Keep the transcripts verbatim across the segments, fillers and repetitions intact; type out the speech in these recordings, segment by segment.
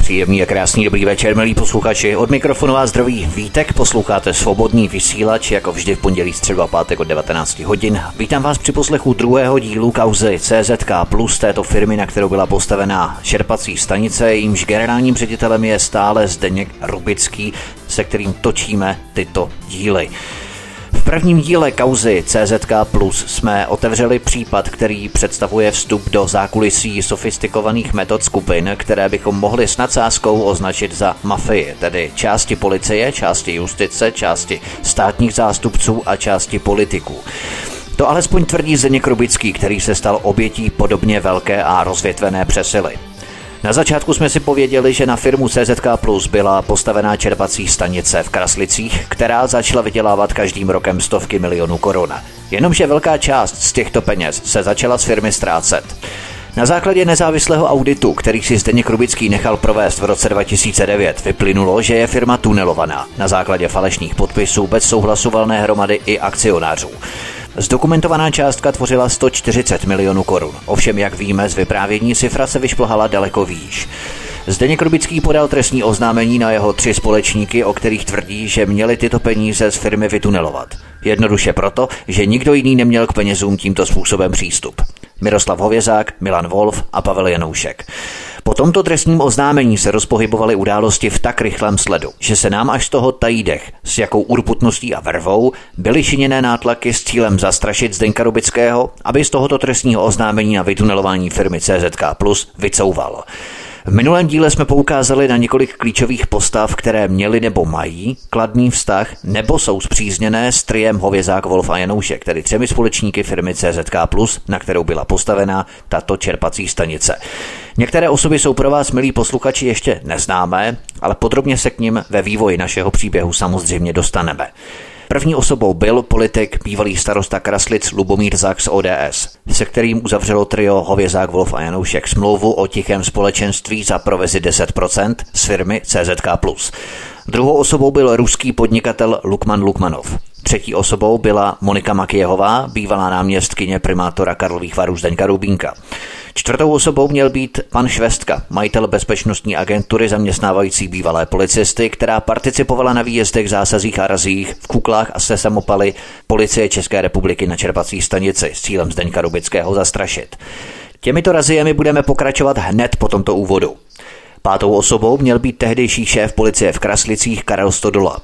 Příjemný a krásný dobrý večer, milí posluchači. Od mikrofonu vás zdraví Vítek, posloucháte Svobodný vysílač, jako vždy v pondělí, středu a pátek od devatenáct hodin. Vítám vás při poslechu druhého dílu kauzy C Z K plus, této firmy, na kterou byla postavená čerpací stanice, jímž generálním ředitelem je stále Zdeněk Rubický, se kterým točíme tyto díly. V prvním díle kauzy C Z K plus jsme otevřeli případ, který představuje vstup do zákulisí sofistikovaných metod skupin, které bychom mohli s nadsázkou označit za mafii, tedy části policie, části justice, části státních zástupců a části politiků. To alespoň tvrdí Zdeněk Rubický, který se stal obětí podobně velké a rozvětvené přesily. Na začátku jsme si pověděli, že na firmu C Z K plus byla postavená čerpací stanice v Kraslicích, která začala vydělávat každým rokem stovky milionů korun. Jenomže velká část z těchto peněz se začala z firmy ztrácet. Na základě nezávislého auditu, který si Zdeněk Rubický nechal provést v roce dva tisíce devět, vyplynulo, že je firma tunelovaná na základě falešných podpisů bez souhlasu valné hromady i akcionářů. Zdokumentovaná částka tvořila sto čtyřicet milionů korun. Ovšem, jak víme z vyprávění, cifra se vyšplhala daleko výš. Zdeněk Rubický podal trestní oznámení na jeho tři společníky, o kterých tvrdí, že měli tyto peníze z firmy vytunelovat. Jednoduše proto, že nikdo jiný neměl k penězům tímto způsobem přístup. Miroslav Hovězák, Milan Wolf a Pavel Janoušek. Po tomto trestním oznámení se rozpohybovaly události v tak rychlém sledu, že se nám až z toho tají dech, s jakou urputností a vervou byly činěné nátlaky s cílem zastrašit Zdeňka Rubického, aby z tohoto trestního oznámení na vytunelování firmy C Z K plus vycouval. V minulém díle jsme poukázali na několik klíčových postav, které měly nebo mají kladný vztah nebo jsou spřízněné s triem Hovězák, Wolf a Janoušek, tedy třemi společníky firmy C Z K plus, na kterou byla postavená tato čerpací stanice. Některé osoby jsou pro vás, milí posluchači, ještě neznámé, ale podrobně se k nim ve vývoji našeho příběhu samozřejmě dostaneme. První osobou byl politik, bývalý starosta Kraslic Lubomír Zák z O D S, se kterým uzavřelo trio Hovězák, Wolf a Janoušek smlouvu o tichém společenství za provizi deset procent z firmy C Z K plus. Druhou osobou byl ruský podnikatel Lukman Lukmanov. Třetí osobou byla Monika Makyjehová, bývalá náměstkyně primátora Karlových Varů Zdeňka Rubínka. Čtvrtou osobou měl být pan Švestka, majitel bezpečnostní agentury zaměstnávající bývalé policisty, která participovala na výjezdech, zásazích a razích v kuklách a se samopaly policie České republiky na čerpací stanici s cílem Zdeňka Rubického zastrašit. Těmito raziemi budeme pokračovat hned po tomto úvodu. Pátou osobou měl být tehdejší šéf policie v Kraslicích Karel Stodola.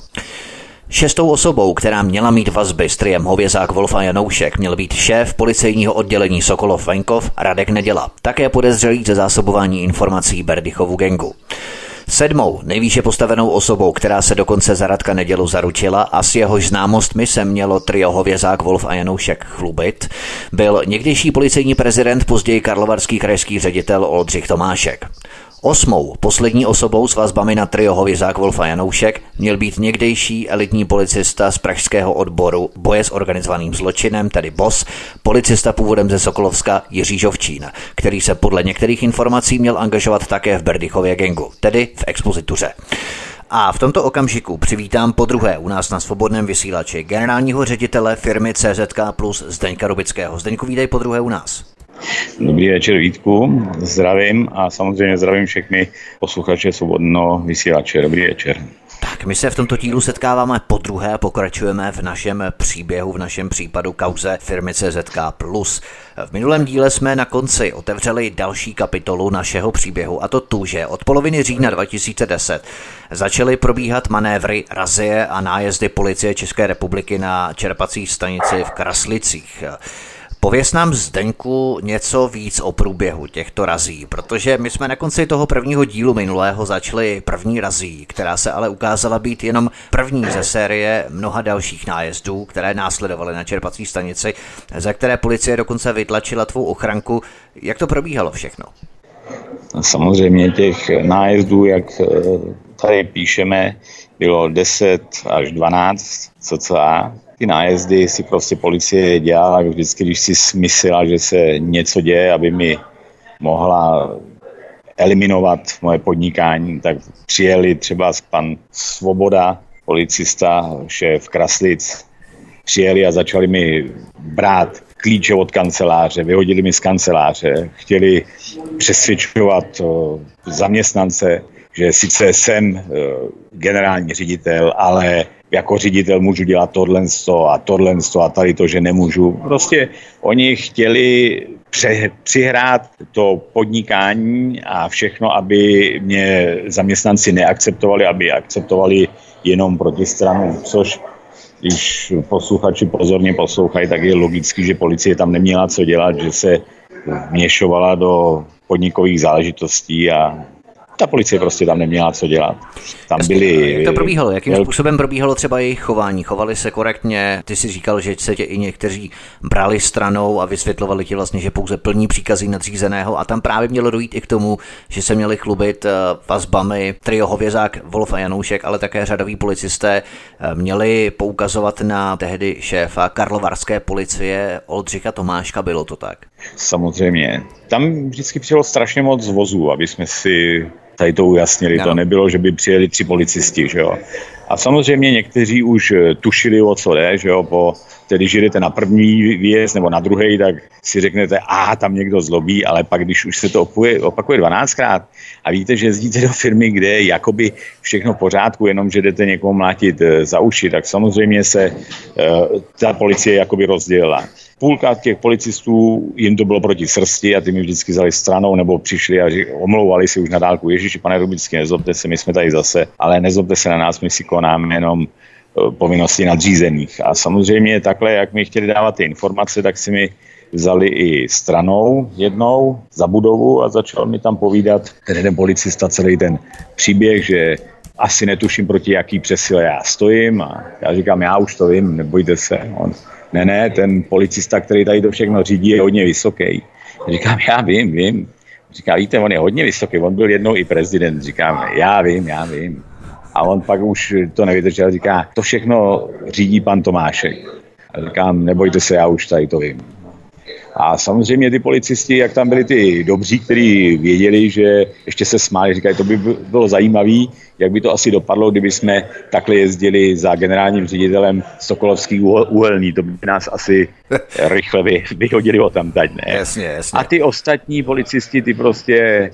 Šestou osobou, která měla mít vazby s triem Hovězák, Wolf a Janoušek, měl být šéf policejního oddělení Sokolov Venkov Radek Neděla, také podezřelý ze zásobování informací Berdychovu gangu. Sedmou, nejvýše postavenou osobou, která se dokonce za Radka Nedělu zaručila a s jehož známostmi se mělo trio Hovězák, Wolf a Janoušek chlubit, byl někdejší policejní prezident, později karlovarský krajský ředitel Oldřich Tomášek. Osmou, poslední osobou s vazbami na trio Hovězák, Wolf a Janoušek měl být někdejší elitní policista z pražského odboru boje s organizovaným zločinem, tedy B O S, policista původem ze Sokolovska Jiří Žovčín, který se podle některých informací měl angažovat také v Berdychově gangu, tedy v expozituře. A v tomto okamžiku přivítám podruhé u nás na Svobodném vysílači generálního ředitele firmy C Z K plus Zdeňka Rubického. Zdeňku, vítej podruhé u nás. Dobrý večer, Vítku, zdravím a samozřejmě zdravím všechny posluchače Svobodného vysílače. Dobrý večer. Tak, my se v tomto dílu setkáváme podruhé a pokračujeme v našem příběhu, v našem případu kauze firmy C Z K plus. V minulém díle jsme na konci otevřeli další kapitolu našeho příběhu, a to tu, že od poloviny října dva tisíce deset začaly probíhat manévry, razie a nájezdy policie České republiky na čerpací stanici v Kraslicích. Pověz nám, Zdeňku, něco víc o průběhu těchto razí, protože my jsme na konci toho prvního dílu minulého začali první razí, která se ale ukázala být jenom první ze série mnoha dalších nájezdů, které následovaly na čerpací stanici, za které policie dokonce vytlačila tvou ochranku. Jak to probíhalo všechno? Samozřejmě těch nájezdů, jak tady píšeme, bylo deset až dvanáct cca. Ty nájezdy si prostě policie dělala vždycky, když si myslela, že se něco děje, aby mi mohla eliminovat moje podnikání, tak přijeli třeba pan Svoboda, policista, šéf Kraslic, přijeli a začali mi brát klíče od kanceláře, vyhodili mi z kanceláře, chtěli přesvědčovat zaměstnance, že sice jsem generální ředitel, ale jako ředitel můžu dělat tohle a tohle a tady to, že nemůžu. Prostě oni chtěli pře- přihrát to podnikání a všechno, aby mě zaměstnanci neakceptovali, aby akceptovali jenom protistranu, což když posluchači pozorně poslouchají, tak je logický, že policie tam neměla co dělat, že se vměšovala do podnikových záležitostí a ta policie prostě tam neměla co dělat. Tam byly... Jak to probíhalo? Jakým způsobem probíhalo třeba jejich chování? Chovali se korektně? Ty jsi říkal, že se tě i někteří brali stranou a vysvětlovali ti vlastně, že pouze plní příkazy nadřízeného a tam právě mělo dojít i k tomu, že se měli chlubit vazbami trio Hovězák, Wolf a Janoušek, ale také řadoví policisté měli poukazovat na tehdy šéfa karlovarské policie Oldřicha Tomáška, bylo to tak? Samozřejmě. Tam vždycky přijelo strašně moc vozů, aby jsme si tady to ujasnili. No. To nebylo, že by přijeli tři policisti, že jo. A samozřejmě někteří už tušili, o co jde, že jo, po, tedy, když jdete na první výjezd nebo na druhý, tak si řeknete, a tam někdo zlobí, ale pak, když už se to opakuje, opakuje dvanáctkrát a víte, že jezdíte do firmy, kde je jakoby všechno v pořádku, jenom že jdete někomu mlátit za uši, tak samozřejmě se uh, ta policie jakoby rozdělila. Půlka těch policistů, jim to bylo proti srsti a ty mi vždycky vzali stranou nebo přišli a omlouvali si už na dálku. Ježiši, pane Rubický, nezlobte se, my jsme tady zase, ale nezlobte se na nás, my si konáme jenom povinnosti nadřízených. A samozřejmě takhle, jak mi chtěli dávat ty informace, tak si mi vzali i stranou jednou za budovu a začal mi tam povídat ten jeden policista celý ten příběh, že asi netuším, proti jaký přesile já stojím a já říkám, já už to vím, nebojte se. On, ne, ne, ten policista, který tady to všechno řídí, je hodně vysoký. Říkám, já vím, vím. Říká, víte, on je hodně vysoký, on byl jednou i prezident. Říkám, já vím, já vím. A on pak už to nevydržel, říká, to všechno řídí pan Tomášek. A říkám, nebojte se, já už tady to vím. A samozřejmě ty policisti, jak tam byli ty dobří, kteří věděli, že ještě se smáli, říkají, to by bylo zajímavé, jak by to asi dopadlo, kdyby jsme takhle jezdili za generálním ředitelem Sokolovský Uhelný, to by nás asi rychle vy, vyhodili o tam teď, ne? Jasně, jasně. A ty ostatní policisti, ty prostě,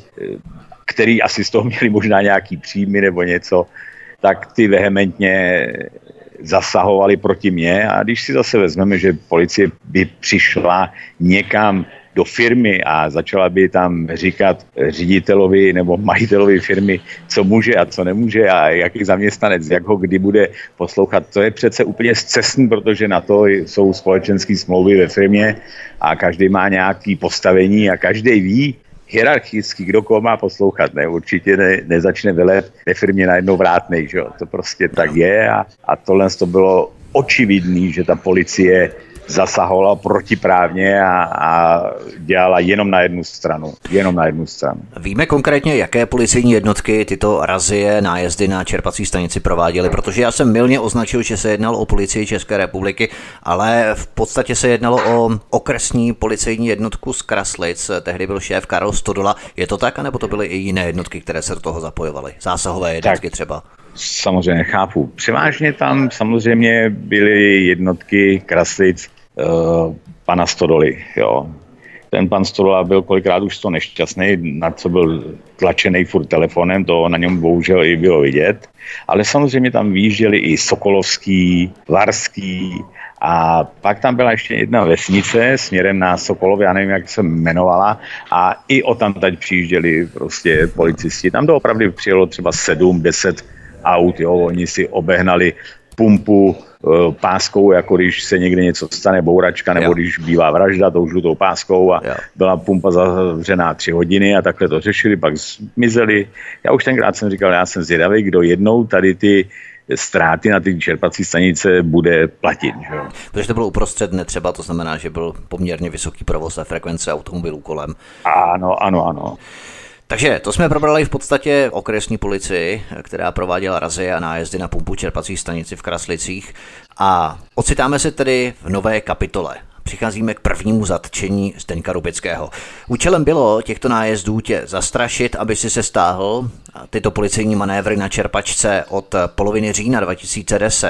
který asi z toho měli možná nějaký příjmy nebo něco, tak ty vehementně zasahovali proti mně a když si zase vezmeme, že policie by přišla někam do firmy a začala by tam říkat ředitelovi nebo majitelovi firmy, co může a co nemůže a jaký zaměstnanec, jak ho kdy bude poslouchat. To je přece úplně scestný, protože na to jsou společenské smlouvy ve firmě a každý má nějaké postavení a každý ví hierarchicky, kdo koho má poslouchat. Ne? Určitě ne, nezačne velet ve firmě najednou vrátnej. Že? To prostě tak je a, a tohle to bylo očividný, že ta policie zasahovala protiprávně a, a dělala jenom na jednu stranu. Jenom na jednu stranu. Víme konkrétně, jaké policejní jednotky tyto razie, nájezdy na čerpací stanici prováděly, protože já jsem mylně označil, že se jednalo o policii České republiky, ale v podstatě se jednalo o okresní policejní jednotku z Kraslic. Tehdy byl šéf Karel Stodola. Je to tak, anebo to byly i jiné jednotky, které se do toho zapojovaly? Zásahové jednotky tak. Třeba? Samozřejmě chápu. Převážně tam samozřejmě byly jednotky Kraslic uh, pana Stodoly. Jo. Ten pan Stodola byl kolikrát už to nešťastný, na co byl tlačený furt telefonem, to na něm bohužel i bylo vidět. Ale samozřejmě tam výjížděli i Sokolovský, Varský a pak tam byla ještě jedna vesnice směrem na Sokolov, já nevím, jak se jmenovala, a i o tam teď přijížděli prostě policisti. Tam to opravdu přijelo třeba sedm, deset aut, jo, oni si obehnali pumpu e, páskou, jako když se někde něco stane, bouračka, nebo jo. Když bývá vražda, tou žlutou páskou a jo. Byla pumpa zavřená tři hodiny a takhle to řešili, pak zmizeli. Já už tenkrát jsem říkal, já jsem zvědavý, kdo jednou tady ty ztráty na ty čerpací stanice bude platit. Že? Protože to bylo uprostřed dne třeba, to znamená, že byl poměrně vysoký provoz a frekvence automobilů kolem. Ano, ano, ano. Takže to jsme probrali v podstatě okresní policii, která prováděla razie a nájezdy na pumpu čerpací stanici v Kraslicích. A ocitáme se tedy v nové kapitole. Přicházíme k prvnímu zatčení Zdeňka Rubického. Účelem bylo těchto nájezdů tě zastrašit, aby si se stáhl. Tyto policejní manévry na čerpačce od poloviny října dva tisíce deset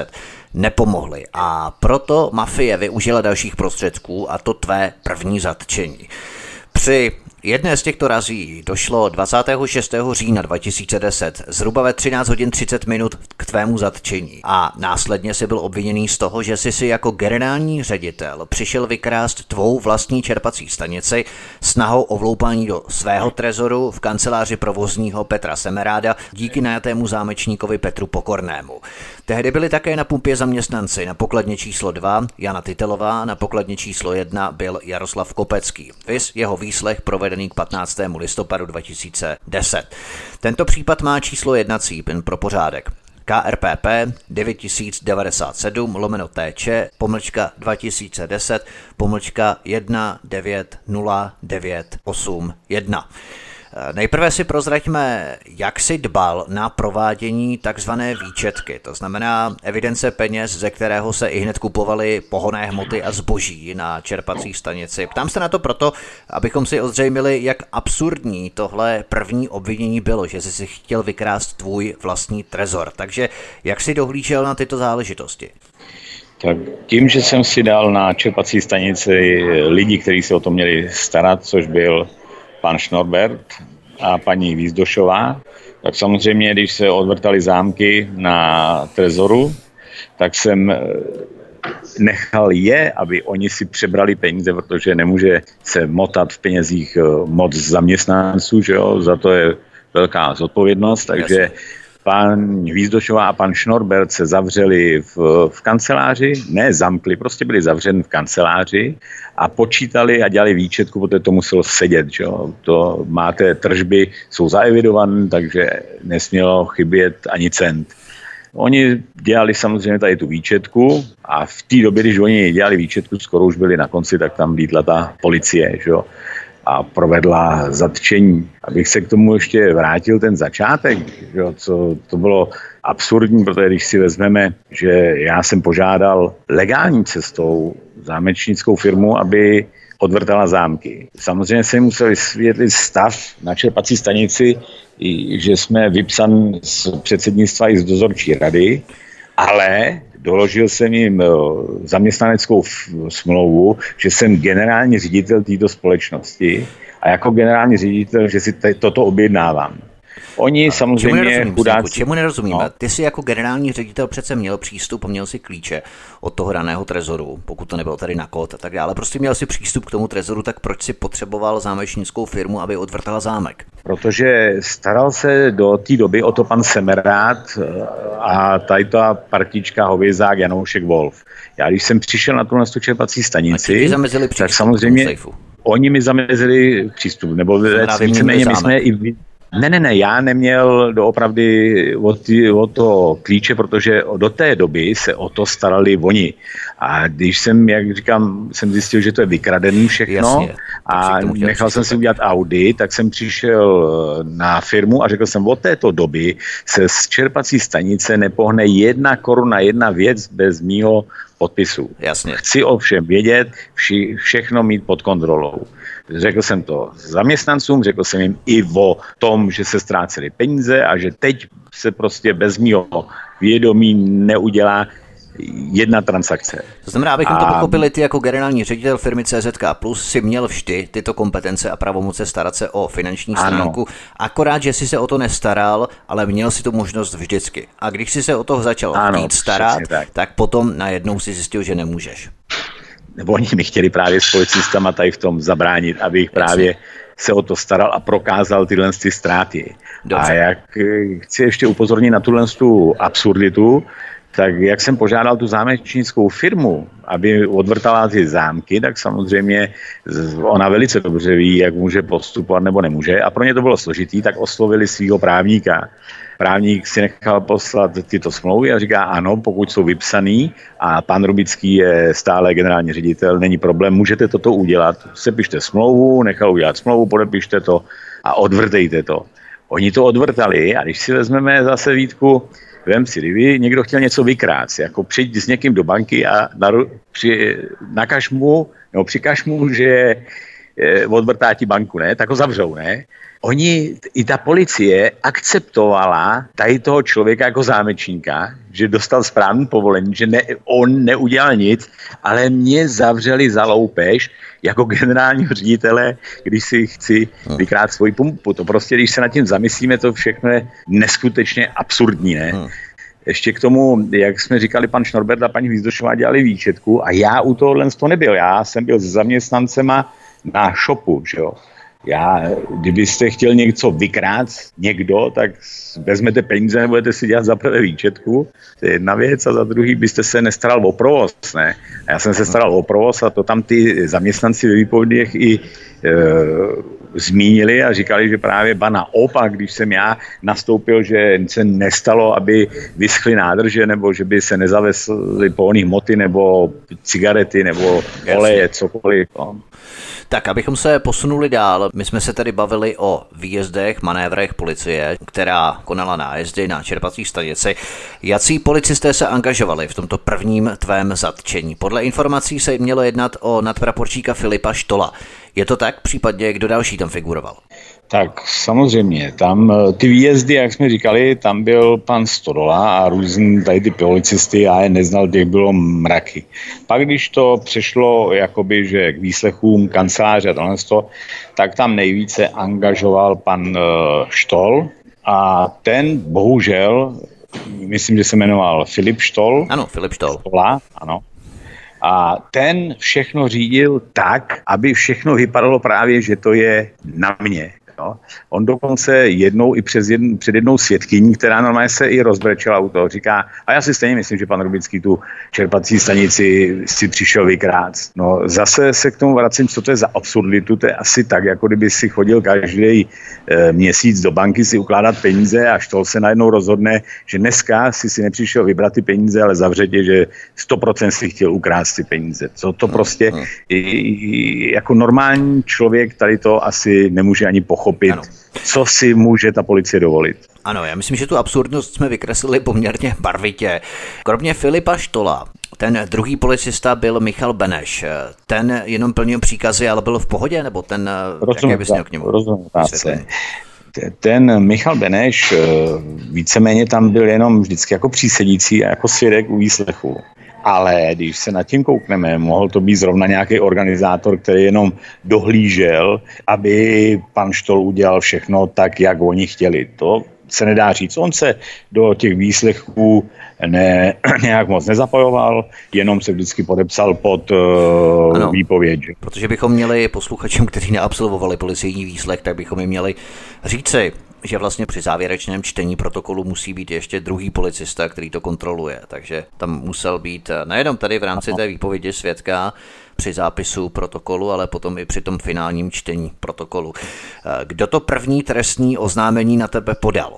nepomohly a proto mafie využila dalších prostředků a to tvé první zatčení. Při jedné z těchto razí došlo dvacátého šestého října dva tisíce deset zhruba ve třináct hodin třicet minut k tvému zatčení a následně si byl obviněný z toho, že jsi si jako generální ředitel přišel vykrást tvou vlastní čerpací stanici snahou o vloupání do svého trezoru v kanceláři provozního Petra Semeráda díky najatému zámečníkovi Petru Pokornému. Tehdy byli také na pumpě zaměstnanci, na pokladně číslo dva Jana Titelová, na pokladně číslo jedna byl Jaroslav Kopecký. Viz jeho výslech provedený k patnáctému listopadu dva tisíce deset. Tento případ má číslo jednací, jen pro pořádek. K R P P devět tisíc devadesát sedm lomeno T Č pomlčka dva tisíce deset pomlčka jedna devět nula devět osm jedna. Nejprve si prozraďme, jak si dbal na provádění takzvané výčetky, to znamená evidence peněz, ze kterého se ihned kupovaly pohonné hmoty a zboží na čerpací stanici. Ptám se na to proto, abychom si ozřejmili, jak absurdní tohle první obvinění bylo, že jsi si chtěl vykrást tvůj vlastní trezor. Takže jak si dohlížel na tyto záležitosti? Tak tím, že jsem si dal na čerpací stanici lidi, kteří se o to měli starat, což byl pan Šnorbert a paní Výzdošová, tak samozřejmě, když se odvrtaly zámky na trezoru, tak jsem nechal je, aby oni si přebrali peníze, protože nemůže se motat v penězích moc zaměstnanců, že jo? Za to je velká zodpovědnost, takže Jasně. Pan Výzdošová a pan Šnorbert se zavřeli v, v kanceláři, ne zamkli, prostě byli zavřeni v kanceláři a počítali a dělali výčetku, protože to muselo sedět. Že? To máte tržby, jsou zaevidované, takže nesmělo chybět ani cent. Oni dělali samozřejmě tady tu výčetku a v té době, když oni dělali výčetku, skoro už byli na konci, tak tam vítla ta policie, že? A provedla zatčení. Abych se k tomu ještě vrátil ten začátek, že, co to bylo absurdní, protože když si vezmeme, že já jsem požádal legální cestou zámečnickou firmu, aby odvrtala zámky. Samozřejmě jsem musel vysvětlit stav na čerpací stanici, že jsme vypsan z předsednictva i z dozorčí rady, ale doložil jsem jim zaměstnaneckou smlouvu, že jsem generální ředitel této společnosti a jako generální ředitel, že si t- toto objednávám. Oni a samozřejmě chudáci... Čemu nerozumíme? No. Ty jsi jako generální ředitel přece měl přístup, měl si klíče od toho daného trezoru, pokud to nebylo tady na kód a tak dále. Prostě měl si přístup k tomu trezoru, tak proč si potřeboval zámečnickou firmu, aby odvrtala zámek? Protože staral se do té doby o to pan Semerád a tady ta partička Hovězák Janoušek Wolf. Já když jsem přišel na tuhle čerpací stanici, tak samozřejmě oni mi zamezili přístup, nebo víceméně my jsme i... Ne, ne, ne, já neměl doopravdy od, od to klíče, protože do té doby se o to starali oni. A když jsem, jak říkám, jsem zjistil, že to je vykradený všechno Jasně, a nechal jsem si udělat audit, tak jsem přišel na firmu a řekl jsem, od této doby se z čerpací stanice nepohne jedna koruna, jedna věc bez mýho podpisu. Jasně. Chci ovšem vědět, vši, všechno mít pod kontrolou. Řekl jsem to zaměstnancům, řekl jsem jim i o tom, že se ztrácely peníze a že teď se prostě bez mýho vědomí neudělá jedna transakce. To znamená, abychom a... to pochopili, ty jako generální ředitel firmy C Z K Plus si měl vždy tyto kompetence a pravomoce starat se o finanční stránku, ano. Akorát, že si se o to nestaral, ale měl si tu možnost vždycky. A když si se o toho začal ano, chtít starat, tak. tak potom najednou si zjistil, že nemůžeš. Nebo oni mi chtěli právě s policistama tady v tom zabránit, abych právě se o to staral a prokázal tyhle ty ztráty. Dobře. A jak chci ještě upozornit na tuhle absurditu, tak jak jsem požádal tu zámečnickou firmu, aby odvrtala ty zámky, tak samozřejmě ona velice dobře ví, jak může postupovat nebo nemůže. A pro ně to bylo složitý, tak oslovili svého právníka. Právník si nechal poslat tyto smlouvy a říká ano, pokud jsou vypsaný a pan Rubický je stále generální ředitel, není problém, můžete toto udělat. Sepište smlouvu, nechal udělat smlouvu, podepište to a odvrtejte to. Oni to odvrtali a když si vezmeme zase Vítku, vem si, kdyby někdo chtěl něco vykrát, jako přijď s někým do banky a naru, při, nakaž mu, nebo přikaž mu, že eh, odvrtá ti banku, ne, tak ho zavřou, ne. oni, i ta policie akceptovala tady toho člověka jako zámečníka, že dostal správný povolení, že ne, on neudělal nic, ale mě zavřeli za loupež jako generálního ředitele, když si chci vykrát svoji pumpu. To prostě, když se nad tím zamyslíme, to všechno je neskutečně absurdní, ne? Hmm. Ještě k tomu, jak jsme říkali, pan Šnorbert a paní Hvízdošová dělali výčetku a já u tohohle to nebyl. Já jsem byl s zaměstnancema na shopu, že jo. Já, kdybyste chtěl něco vykrát někdo, tak vezmete peníze, nebudete si dělat za prvé výčetku, to je jedna věc, a za druhý byste se nestaral o provoz, ne? A já jsem se staral o provoz a to tam ty zaměstnanci ve výpovědích i e, zmínili a říkali, že právě ba naopak, když jsem já nastoupil, že se nestalo, aby vyschly nádrže, nebo že by se nezavezly pohonné hmoty, nebo cigarety, nebo oleje, cokoliv. No. Tak, abychom se posunuli dál, my jsme se tady bavili o výjezdech, manévrech policie, která konala nájezdy na čerpací stanici. Jací policisté se angažovali v tomto prvním tvém zatčení? Podle informací se mělo jednat o nadpraporčíka Filipa Štola. Je to tak? Případně kdo další tam figuroval? Tak samozřejmě, tam ty výjezdy, jak jsme říkali, tam byl pan Stodola a různý tady ty policisty, já je neznal, těch bylo mraky. Pak když to přešlo jakoby, že k výslechům kanceláře a tohle, tak tam nejvíce angažoval pan uh, Štol a ten bohužel, myslím, že se jmenoval Filip Štol. Ano, Filip Štol. Stola, ano. A ten všechno řídil tak, aby všechno vypadalo právě, že to je na mě. Jo. On dokonce jednou i přes jedn, před jednou svědkyní, která normálně se i rozbrečela u toho, říká, a já si stejně myslím, že pan Rubický tu čerpací stanici si přišel vykrát. No zase se k tomu vracím, co to je za absurditu, to je asi tak, jako kdyby si chodil každý e, měsíc do banky si ukládat peníze a Štol se najednou rozhodne, že dneska si si nepřišel vybrat ty peníze, ale zavře tě, že sto procent si chtěl ukrást ty peníze. Co to prostě i, i, jako normální člověk tady to asi nemůže ani pochopit. Ano. Co si může ta policie dovolit. Ano, já myslím, že tu absurdnost jsme vykreslili poměrně barvitě. Kromě Filipa Štola, ten druhý policista byl Michal Beneš. Ten jenom plnil příkazy, ale byl v pohodě, nebo ten, rozumím, jaké bys měl k němu? Rozumím, ten Michal Beneš víceméně tam byl jenom vždycky jako přísedící a jako svědek u výslechu. Ale když se nad tím koukneme, mohl to být zrovna nějaký organizátor, který jenom dohlížel, aby pan Štol udělal všechno tak, jak oni chtěli. To se nedá říct. On se do těch výslechů ne, nějak moc nezapojoval, jenom se vždycky podepsal pod uh, ano, výpověď. Protože bychom měli posluchačům, kteří neabsolvovali policejní výslech, tak bychom jim měli říci, že vlastně při závěrečném čtení protokolu musí být ještě druhý policista, který to kontroluje. Takže tam musel být nejenom tady v rámci té výpovědi svědka při zápisu protokolu, ale potom i při tom finálním čtení protokolu. Kdo to první trestní oznámení na tebe podal?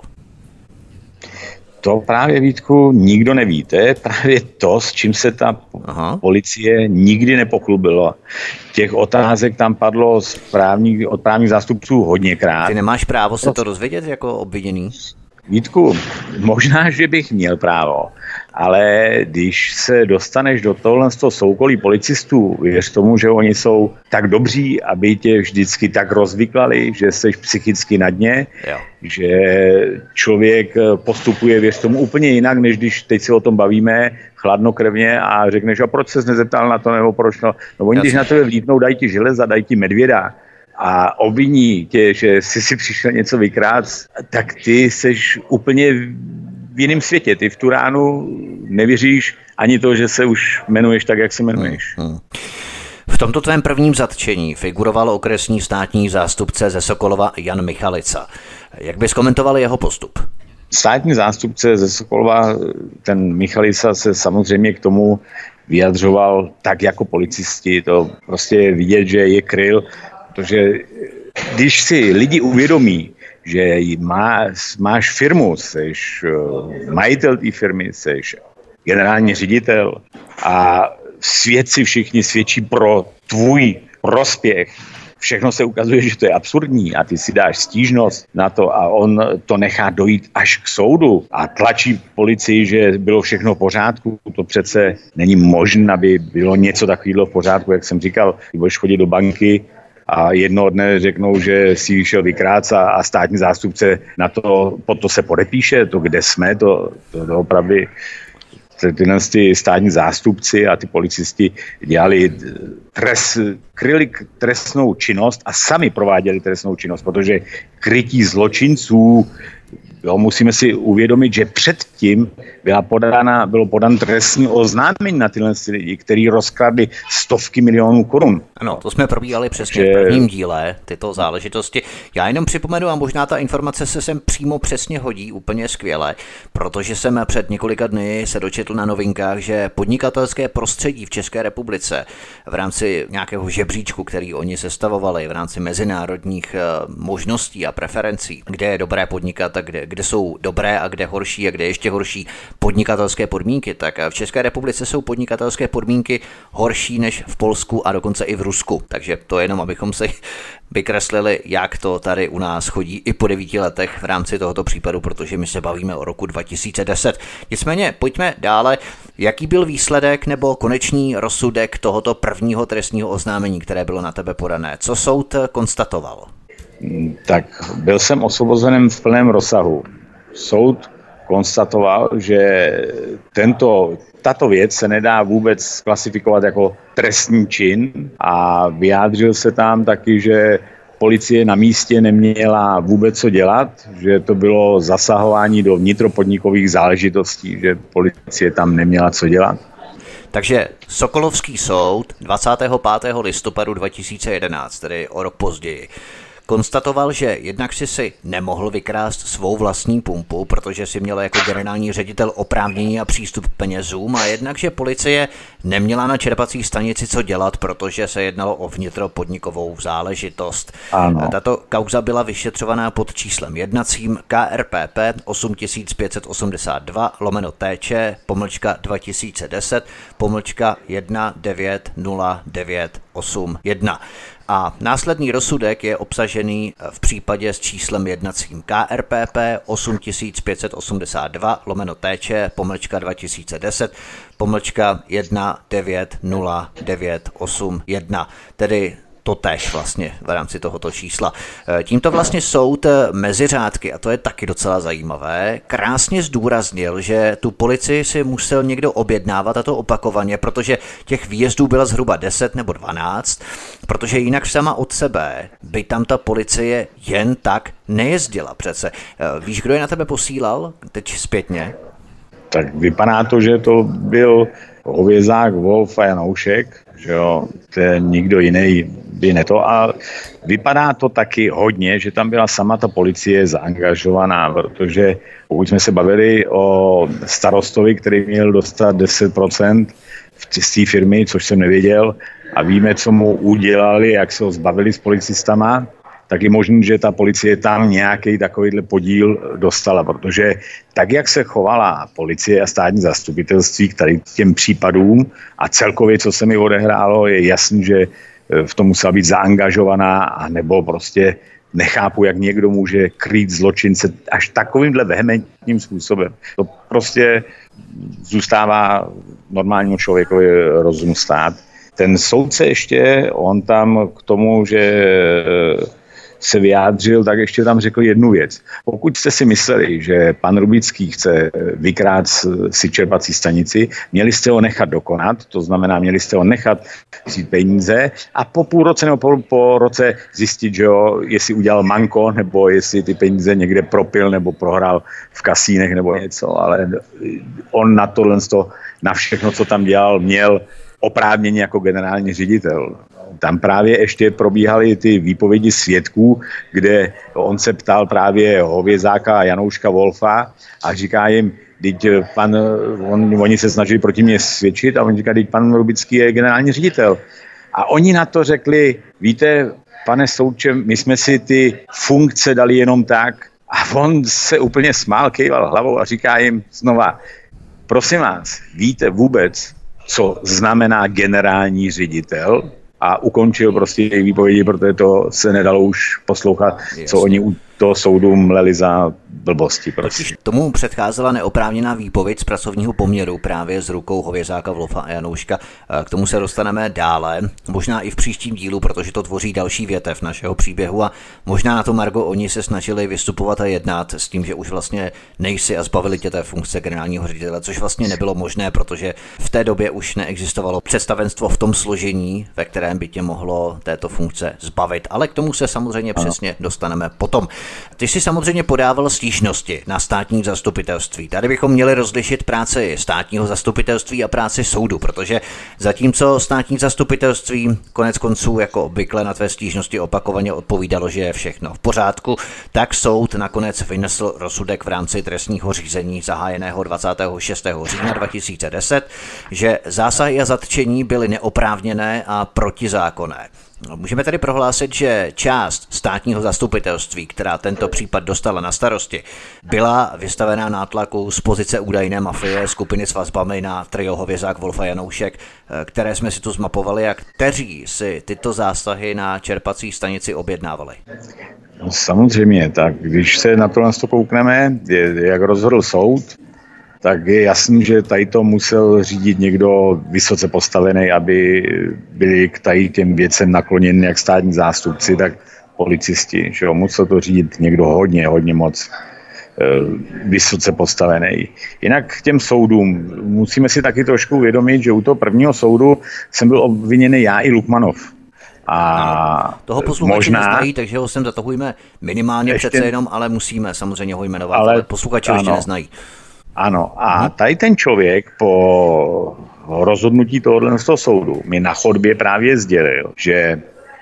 To právě, Vítku, nikdo neví. To je právě to, s čím se ta Aha. policie nikdy nepochlubila. Těch otázek tam padlo z právních, od právních zástupců hodněkrát. Ty nemáš právo se to dozvědět jako obviněný? Vítku, možná, že bych měl právo, ale když se dostaneš do tohle z toho soukolí policistů, věř tomu, že oni jsou tak dobří, aby tě vždycky tak rozvyklali, že jsi psychicky na dně, jo. Že člověk postupuje, věř tomu, úplně jinak, než když teď se o tom bavíme chladnokrevně a řekneš, a proč ses nezeptal na to, nebo proč no. No oni, když na tebe vlítnou, dají ti železa, dají ti medvěda, a obviní tě, že jsi si přišel něco vykrát, tak ty seš úplně v jiném světě. Ty v tu ránu nevěříš ani to, že se už jmenuješ tak, jak se jmenuješ. Hmm, hmm. V tomto tvém prvním zatčení figuroval okresní státní zástupce ze Sokolova Jan Michalica. Jak bys komentoval jeho postup? Státní zástupce ze Sokolova, ten Michalica, se samozřejmě k tomu vyjadřoval tak jako policisti. To prostě je vidět, že je kryl. Protože když si lidi uvědomí, že má, máš firmu, seš majitel té firmy, seš generální ředitel a svědci všichni svědčí pro tvůj prospěch, všechno se ukazuje, že to je absurdní a ty si dáš stížnost na to a on to nechá dojít až k soudu a tlačí policii, že bylo všechno v pořádku. To přece není možné, aby bylo něco takového v pořádku, jak jsem říkal, když budeš chodit do banky, a jednoho dne řeknou, že si šel vykrát a, a státní zástupce na to, pod to se podepíše, to kde jsme, to, to, to opravdu tyhle ty státní zástupci a ty policisti dělali trest, kryli trestnou činnost a sami prováděli trestnou činnost, protože krytí zločinců, jo, musíme si uvědomit, že předtím byla podána, bylo podan trestní oznámení na tyhle lidi, kteří rozkradli stovky milionů korun. Ano, to jsme probíhali přesně že... v prvním díle, tyto záležitosti. Já jenom připomenu, a možná ta informace se sem přímo přesně hodí úplně skvěle, protože jsem před několika dny se dočetl na novinkách, že podnikatelské prostředí v České republice v rámci nějakého žebříčku, který oni sestavovali v rámci mezinárodních možností a preferencí, kde je dobré podnikat a kde, kde jsou dobré a kde horší a kde ještě horší podnikatelské podmínky, tak v České republice jsou podnikatelské podmínky horší než v Polsku a dokonce i v Rusku. Takže to jenom, abychom si vykreslili, jak to tady u nás chodí i po devíti letech v rámci tohoto případu, protože my se bavíme o roku dva tisíce deset. Nicméně pojďme dále. Jaký byl výsledek nebo konečný rozsudek tohoto prvního trestního oznámení, které bylo na tebe podané? Co soud konstatoval? Tak byl jsem osvobozen v plném rozsahu. Soud konstatoval, že tento, tato věc se nedá vůbec klasifikovat jako trestný čin a vyjádřil se tam taky, že policie na místě neměla vůbec co dělat, že to bylo zasahování do vnitropodnikových záležitostí, že policie tam neměla co dělat. Takže Sokolovský soud dvacátého pátého listopadu dva tisíce jedenáct, tedy o rok později, konstatoval, že jednak si si nemohl vykrást svou vlastní pumpu, protože si měl jako generální ředitel oprávnění a přístup k penězům, a jednak, že policie neměla na čerpací stanici co dělat, protože se jednalo o vnitropodnikovou záležitost. Ano. Tato kauza byla vyšetřovaná pod číslem jednacím K R P P osm pět osm dva lomeno T Č pomlčka dva tisíce deset pomlčka jedna devět nula devět osm jedna. A následný rozsudek je obsažený v případě s číslem jednacím K R P P osm pět osm dva lomeno T Č pomlčka dva tisíce deset pomlčka jedna devět nula devět osm jedna, tedy totéž vlastně v rámci tohoto čísla. Tímto vlastně soud mezi řádky, a to je taky docela zajímavé, krásně zdůraznil, že tu policii si musel někdo objednávat, a to opakovaně, protože těch výjezdů bylo zhruba deset nebo dvanáct, protože jinak sama od sebe by tam ta policie jen tak nejezdila přece. Víš, kdo je na tebe posílal teď zpětně? Tak vypadá to, že to byl Hovězák, Wolf a Janoušek, že jo, to je nikdo jiný by ne to. A vypadá to taky hodně, že tam byla sama ta policie zaangažovaná, protože pokud jsme se bavili o starostovi, který měl dostat deset procent z té firmy, což jsem nevěděl, a víme, co mu udělali, jak se ho zbavili s policistama, tak je možné, že ta policie tam nějaký takovýhle podíl dostala, protože tak, jak se chovala policie a státní zastupitelství k tady těm případům a celkově, co se mi odehrálo, je jasný, že v tom musela být zaangažovaná, a nebo prostě nechápu, jak někdo může krýt zločince až takovýmhle vehementním způsobem. To prostě zůstává normálnímu člověkovi rozumu stát. Ten soudce ještě, on tam k tomu, že se vyjádřil, tak ještě tam řekl jednu věc. Pokud jste si mysleli, že pan Rubický chce vykrát si čerpací stanici, měli jste ho nechat dokonat, to znamená, měli jste ho nechat vzít peníze a po půl roce nebo po, po roce zjistit, že jo, jestli udělal manko, nebo jestli ty peníze někde propil nebo prohrál v kasínech nebo něco, ale on na tohle, na všechno, co tam dělal, měl oprávnění jako generální ředitel. Tam právě ještě probíhaly ty výpovědi svědků, kde on se ptal právě Hovězáka a Janouška Wolfa a říká jim, teď pan, on, oni se snažili proti mě svědčit a on říká, teď pan Rubický je generální ředitel. A oni na to řekli, víte, pane soudče, my jsme si ty funkce dali jenom tak, a on se úplně smál, kejval hlavou a říká jim znova, prosím vás, víte vůbec, co znamená generální ředitel? A ukončil prostě jejich výpovědi, protože to se nedalo už poslouchat, co oni to soudům leli za blbosti. Prostě. Totiž tomu předcházela neoprávněná výpověď z pracovního poměru právě s rukou hovězáka Wolfa a Janouška. K tomu se dostaneme dále, možná i v příštím dílu, protože to tvoří další větev našeho příběhu a možná na to, Margo, oni se snažili vystupovat a jednat s tím, že už vlastně nejsi a zbavili tě té funkce generálního ředitele, což vlastně nebylo možné, protože v té době už neexistovalo představenstvo v tom složení, ve kterém by tě mohlo této funkce zbavit. Ale k tomu se samozřejmě ano. přesně dostaneme potom. Ty jsi samozřejmě podával stížnosti na státní zastupitelství. Tady bychom měli rozlišit práci státního zastupitelství a práci soudu, protože zatímco státní zastupitelství konec konců jako obvykle na tvé stížnosti opakovaně odpovídalo, že je všechno v pořádku, tak soud nakonec vynesl rozsudek v rámci trestního řízení zahájeného dvacátého šestého října dva tisíce deset, že zásahy a zatčení byly neoprávněné a protizákonné. Můžeme tedy prohlásit, že část státního zastupitelství, která tento případ dostala na starosti, byla vystavená nátlaku z pozice údajné mafie skupiny s vazbami na trio Hovězák, Wolf a Janoušek, které jsme si tu zmapovali a kteří si tyto zásahy na čerpací stanici objednávali. No, samozřejmě, tak když se na to nás to koukneme, jak rozhodl soud, tak je jasný, že tady to musel řídit někdo vysoce postavený, aby byli k tady těm věcem nakloněni jak státní zástupci, tak policisti. Že jo? Musel to řídit někdo hodně, hodně moc e, vysoce postavený. Jinak k těm soudům musíme si taky trošku uvědomit, že u toho prvního soudu jsem byl obviněný já i Lukmanov. A toho posluchači možná, neznají, takže ho sem zatahujeme minimálně ještě, přece jenom, ale musíme samozřejmě ho jmenovat, ale, ale posluchači ano. ještě neznají. Ano, a tady ten člověk po rozhodnutí tohohle z toho soudu mi na chodbě právě sdělil, že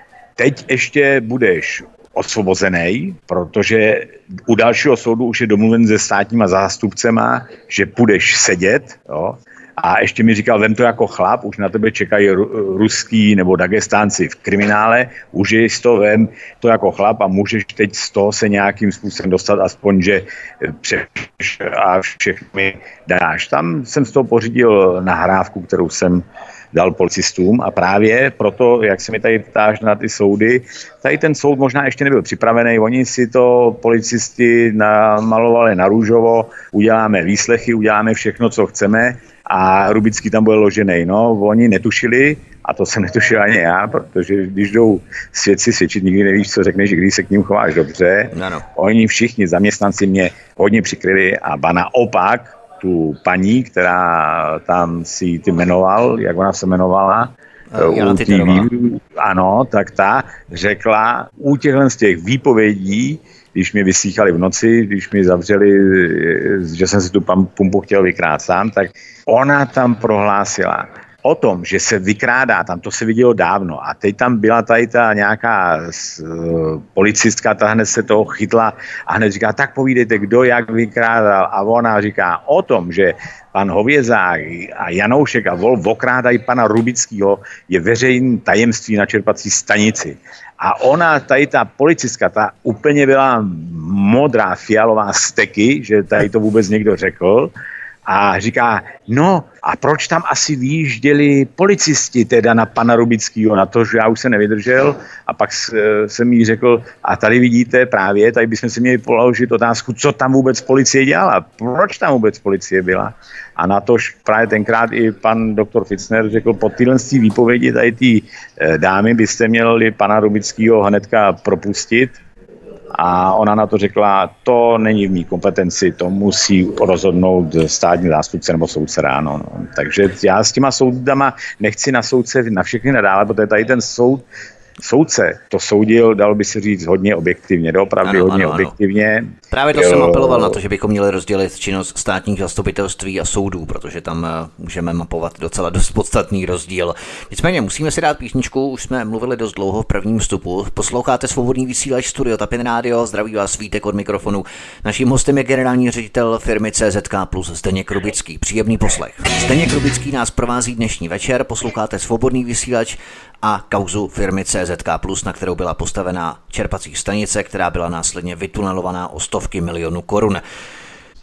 teď ještě budeš osvobozený, protože u dalšího soudu už je domluven se státníma zástupcema, že půjdeš sedět, jo. A ještě mi říkal, vem to jako chlap, už na tebe čekají ruský nebo dagestánci v kriminále, užij si to, vem to jako chlap a můžeš teď z toho se nějakým způsobem dostat, aspoň, že přeš a všechno mi dáš. Tam jsem z toho pořídil nahrávku, kterou jsem dal policistům a právě proto, jak se mi tady ptáš na ty soudy, tady ten soud možná ještě nebyl připravený, oni si to policisti namalovali na růžovo, uděláme výslechy, uděláme všechno, co chceme a Rubický tam bude ložený. No, oni netušili, a to jsem netušil ani já, protože když jdou svědci svědčit, nikdy nevíš, co řekneš, když se k ním chováš dobře. Ano. Oni všichni zaměstnanci mě hodně přikryli a ba naopak tu paní, která tam si ty jmenoval, jak ona se jmenovala, Jana Tytlerová. Ano, tak ta řekla u těchhle z těch výpovědí, když mě vysíchali v noci, když mi zavřeli, že jsem si tu pumpu chtěl vykrát sám, tak ona tam prohlásila o tom, že se vykrádá, tam to se vidělo dávno a teď tam byla tady ta nějaká uh, policistka, ta hned se toho chytla a hned říká, tak povídejte, kdo jak vykrádal a ona říká o tom, že pan Hovězák a Janoušek a Wolf okrádají pana Rubického, je veřejné tajemství na čerpací stanici. A ona, tady ta policistka, ta úplně byla modrá, fialová steky, že tady to vůbec někdo řekl. A říká, no a proč tam asi vyjížděli policisti teda na pana Rubického, na to, že já už se nevydržel a pak jsem jí řekl, a tady vidíte právě, tady bychom si měli položit otázku, co tam vůbec policie dělala, proč tam vůbec policie byla. A na to právě tenkrát i pan doktor Fitzner řekl, po téhle výpovědi tady ty dámy byste měli pana Rubického hnedka propustit. A ona na to řekla, to není v mý kompetenci, to musí rozhodnout státní zástupce nebo soudce ráno. No. Takže já s těma soudama nechci na soudce na všechny nadále, protože tady ten soud, soudce to soudil, dalo by se říct, hodně objektivně, opravdu ano, hodně ano, objektivně. Ano. Právě to jo. jsem apeloval na to, že bychom měli rozdělit činnost státních zastupitelství a soudů, protože tam můžeme mapovat docela dost podstatný rozdíl. Nicméně musíme si dát písničku, už jsme mluvili dost dlouho v prvním vstupu. Posloucháte Svobodný vysílač Studio Tapin Radio, zdraví vás Vítek od mikrofonu. Naším hostem je generální ředitel firmy C Z K plus Zdeněk Rubický. Příjemný poslech. Zdeněk Rubický nás provází dnešní večer, posloucháte Svobodný vysílač a kauzu firmy C Z K plus, na kterou byla postavená čerpací stanice, která byla následně vytunelovaná o stovky milionů korun.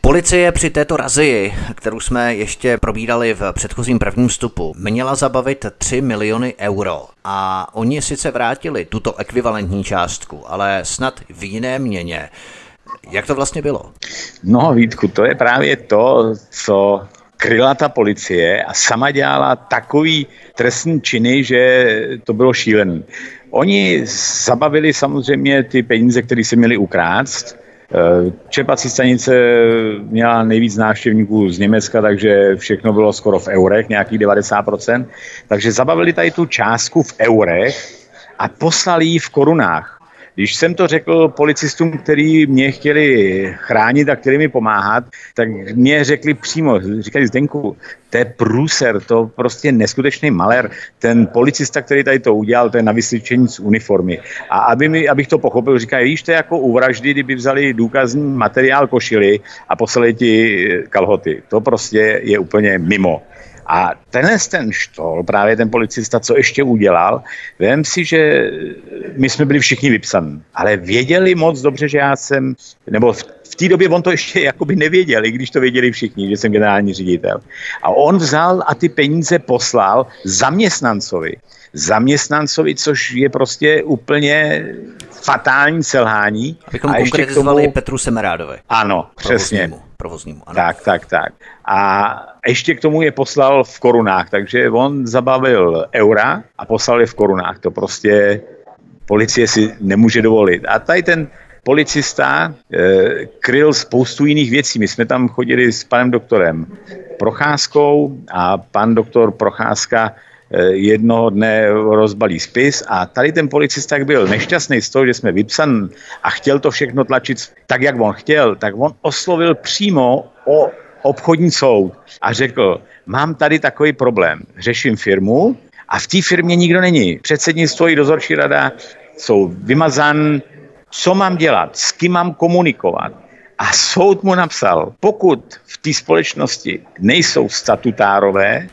Policie při této razii, kterou jsme ještě probírali v předchozím prvním vstupu, měla zabavit tři miliony euro a oni sice vrátili tuto ekvivalentní částku, ale snad v jiné měně. Jak to vlastně bylo? No Vítku, to je právě to, co kryla ta policie a sama dělala takový trestný činy, že to bylo šílený. Oni zabavili samozřejmě ty peníze, které se měli ukrást. Čerpací stanice měla nejvíc návštěvníků z Německa, takže všechno bylo skoro v eurech, nějakých devadesát procent. Takže zabavili tady tu částku v eurech a poslali ji v korunách. Když jsem to řekl policistům, kteří mě chtěli chránit a chtěli mi pomáhat, tak mě řekli přímo, říkali Zdenku, to je průser, to prostě neskutečný malér. Ten policista, který tady to udělal, to je na vysvědčení z uniformy. A aby mi, abych to pochopil, říkají, víš, to je jako u vraždy, kdyby vzali důkazní materiál košily a poslali ti kalhoty. To prostě je úplně mimo. A tenhle ten štol, právě ten policista, co ještě udělal, vem si, že my jsme byli všichni vypsaní, ale věděli moc dobře, že já jsem, nebo v, v té době on to ještě jakoby nevěděl, i když to věděli všichni, že jsem generální ředitel. A on vzal a ty peníze poslal zaměstnancovi. Zaměstnancovi, což je prostě úplně fatální selhání. Abychom konkretizovali tomu... Petru Semerádovi. Ano, přesně. Provoznímu, provoznímu, ano. Tak, tak, tak. A ještě k tomu je poslal v korunách, takže on zabavil eura a poslal je v korunách. To prostě policie si nemůže dovolit. A tady ten policista e, kryl spoustu jiných věcí. My jsme tam chodili s panem doktorem Procházkou a pan doktor Procházka jednoho dne rozbalí spis a tady ten policista, jak byl nešťastný z toho, že jsme vypsaný a chtěl to všechno tlačit tak, jak on chtěl, tak on oslovil přímo o obchodní soud a řekl, mám tady takový problém, řeším firmu a v té firmě nikdo není. Předsednictvo i dozorčí rada jsou vymazán, co mám dělat, s kým mám komunikovat. A soud mu napsal, pokud v té společnosti nejsou statutárové,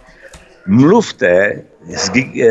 mluvte s,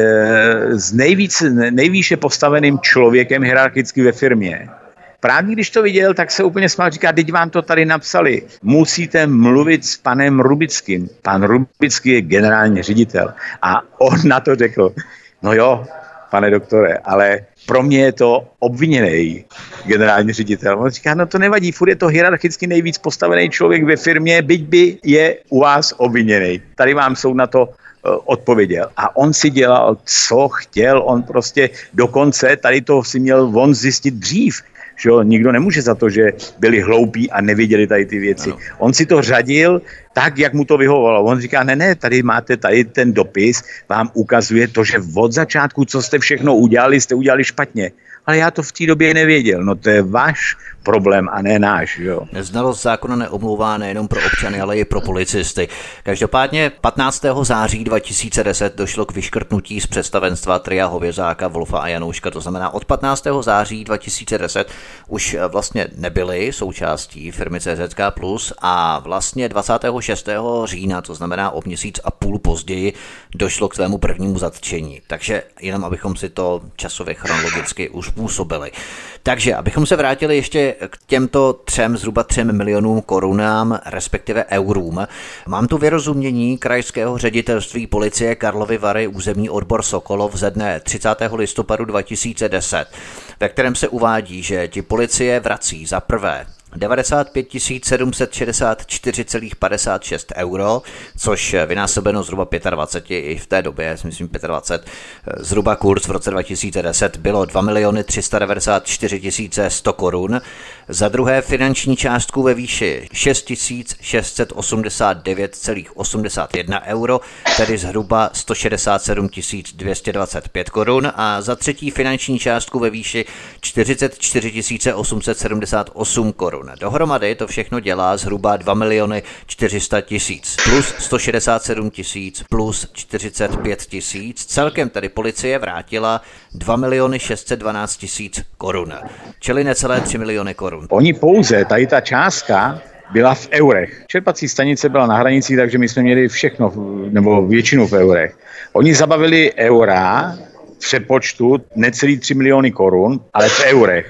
s nejvíc, nejvýše postaveným člověkem hierarchicky ve firmě. Právě když to viděl, tak se úplně smál, říká, teď vám to tady napsali. Musíte mluvit s panem Rubickým. Pan Rubický je generální ředitel. A on na to řekl, no jo, pane doktore, ale pro mě je to obviněný generální ředitel. On říká, no to nevadí, furt je to hierarchicky nejvíc postavený člověk ve firmě, byť by je u vás obviněný. Tady vám soud na to odpověděl. A on si dělal, co chtěl, on prostě dokonce tady to si měl on zjistit dřív, že jo, nikdo nemůže za to, že byli hloupí a neviděli tady ty věci. Ano. On si to řadil tak, jak mu to vyhovovalo. On říká, ne, ne, tady máte tady ten dopis, vám ukazuje to, že od začátku, co jste všechno udělali, jste udělali špatně. Ale já to v té době nevěděl. No to je váš problém a ne náš. Jo. Neznalost zákona neomlouvá nejenom pro občany, ale i pro policisty. Každopádně patnáctého září dva tisíce deset došlo k vyškrtnutí z představenstva tria Hovězáka, Wolfa a Janouška. To znamená, od patnáctého září dva tisíce deset už vlastně nebyly součástí firmy C Z K plus a vlastně dvacátého šestého října, to znamená o měsíc a půl později, došlo k svému prvnímu zatčení. Takže jenom abychom si to časově chronologicky už působili. Takže, abychom se vrátili ještě k těmto třem, zhruba třem milionům korunám, respektive eurům. Mám tu vyrozumění krajského ředitelství policie Karlovy Vary, územní odbor Sokolov ze dne třicátého listopadu dva tisíce deset, ve kterém se uvádí, že ti policie vrací za prvé devadesát pět tisíc sedm set šedesát čtyři celá padesát šest euro, což vynásobeno zhruba dvacet pět i v té době, myslím dvacet pět, zhruba kurz v roce dva tisíce deset bylo dva miliony tři sta devadesát čtyři tisíce sto korun. Za druhé finanční částku ve výši šest tisíc šest set osmdesát devět celá osmdesát jedna euro, tedy zhruba sto šedesát sedm tisíc dvě stě dvacet pět korun a za třetí finanční částku ve výši čtyřicet čtyři tisíc osm set sedmdesát osm korun. Dohromady to všechno dělá zhruba dva miliony čtyři sta tisíc plus sto šedesát sedm tisíc plus čtyřicet pět tisíc. Celkem tedy policie vrátila dva miliony šest set dvanáct tisíc korun, čili necelé tři miliony korun. Oni pouze, tady ta částka byla v eurech. Čerpací stanice byla na hranicích, takže my jsme měli všechno, nebo většinu v eurech. Oni zabavili eura v přepočtu necelý tři miliony korun, ale v eurech.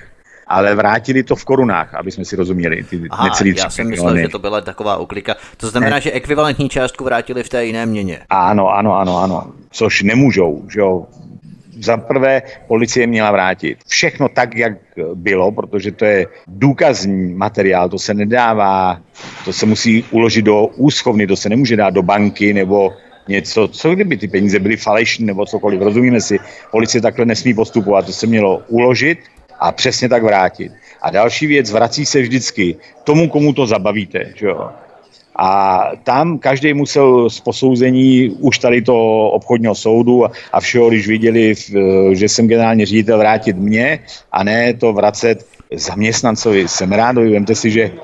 ale vrátili to v korunách, aby jsme si rozuměli. Ty Aha, necelý já jsem myslel, že to byla taková uklika. To znamená, ne. že ekvivalentní částku vrátili v té jiné měně. Ano, ano, ano, ano. Což nemůžou, že jo. Za prvé policie měla vrátit všechno tak, jak bylo, protože to je důkazní materiál, to se nedává, to se musí uložit do úschovny, to se nemůže dát do banky nebo něco, co kdyby ty peníze byly falešné nebo cokoliv, rozumíme si, policie takhle nesmí postupovat, to se mělo uložit a přesně tak vrátit. A další věc, vrací se vždycky tomu, komu to zabavíte, že jo. A tam každý musel z posouzení už tady to obchodního soudu a všeho, když viděli, že jsem generální ředitel, vrátit mě a ne to vracet zaměstnancovi, Semerádovi. Vemte si, že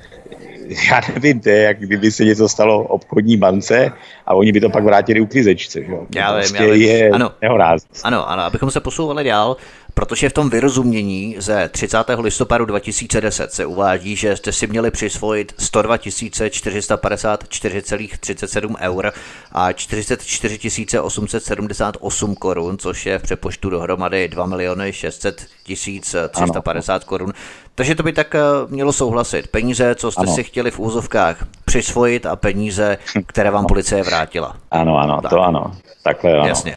já nevím, to je, jak kdyby se něco stalo obchodní bance a oni by to pak vrátili uklízečce. Že? Já vím, prostě já vím. je ano. nehoráznost. Ano, ano, abychom se posouvali dál, protože v tom vyrozumění ze třicátého listopadu dva tisíce deset se uvádí, že jste si měli přisvojit sto dva tisíce čtyři sta padesát čtyři celá třicet sedm eur a čtyřicet čtyři tisíce osm set sedmdesát osm korun, což je v přepočtu dohromady dva miliony šest set tisíc tři sta padesát korun. Takže to by tak mělo souhlasit. Peníze, co jste ano. si chtěli v úzovkách přisvojit a peníze, které vám policie vrátila. Ano, ano, tak. to ano. Takhle ano. Jasně.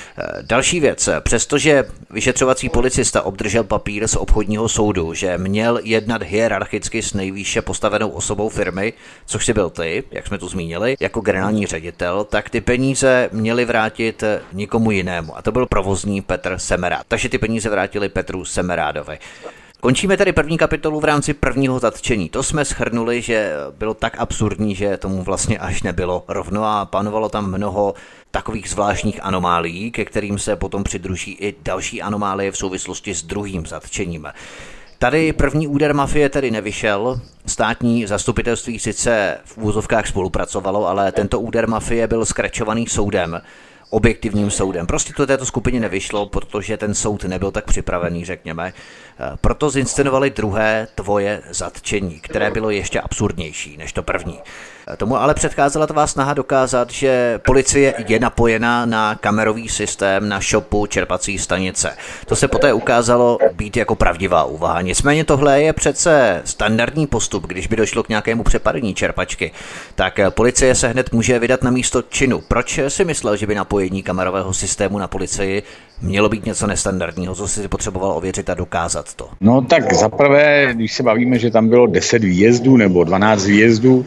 Další věc. Přestože vyšetřovací policista obdržel papír z obchodního soudu, že měl jednat hierarchicky s nejvýše postavenou osobou firmy, což si byl ty, jak jsme tu zmínili, jako generální ředitel, tak ty peníze měli vrátit nikomu jinému. A to byl provozní Petr Semerád. Takže ty peníze vrátili Petru Semerádovi. Končíme tedy první kapitolu v rámci prvního zatčení. To jsme shrnuli, že bylo tak absurdní, že tomu vlastně až nebylo rovno a panovalo tam mnoho takových zvláštních anomálií, ke kterým se potom přidruží i další anomálie v souvislosti s druhým zatčením. Tady první úder mafie tedy nevyšel, státní zastupitelství sice v úzovkách spolupracovalo, ale tento úder mafie byl skračovaný soudem, objektivním soudem. Prostě to této skupině nevyšlo, protože ten soud nebyl tak připravený, řekněme. Proto zinscenovali druhé tvoje zatčení, které bylo ještě absurdnější než to první. Tomu ale předcházela tvá snaha dokázat, že policie je napojená na kamerový systém na shopu čerpací stanice. To se poté ukázalo být jako pravdivá úvaha. Nicméně tohle je přece standardní postup, když by došlo k nějakému přepadení čerpačky. Tak policie se hned může vydat na místo činu. Proč si myslel, že by napojení kamerového systému na policii mělo být něco nestandardního, co si potřeboval ověřit a dokázat to? No tak zaprvé, když se bavíme, že tam bylo deset výjezdů nebo dvanáct výjezdů,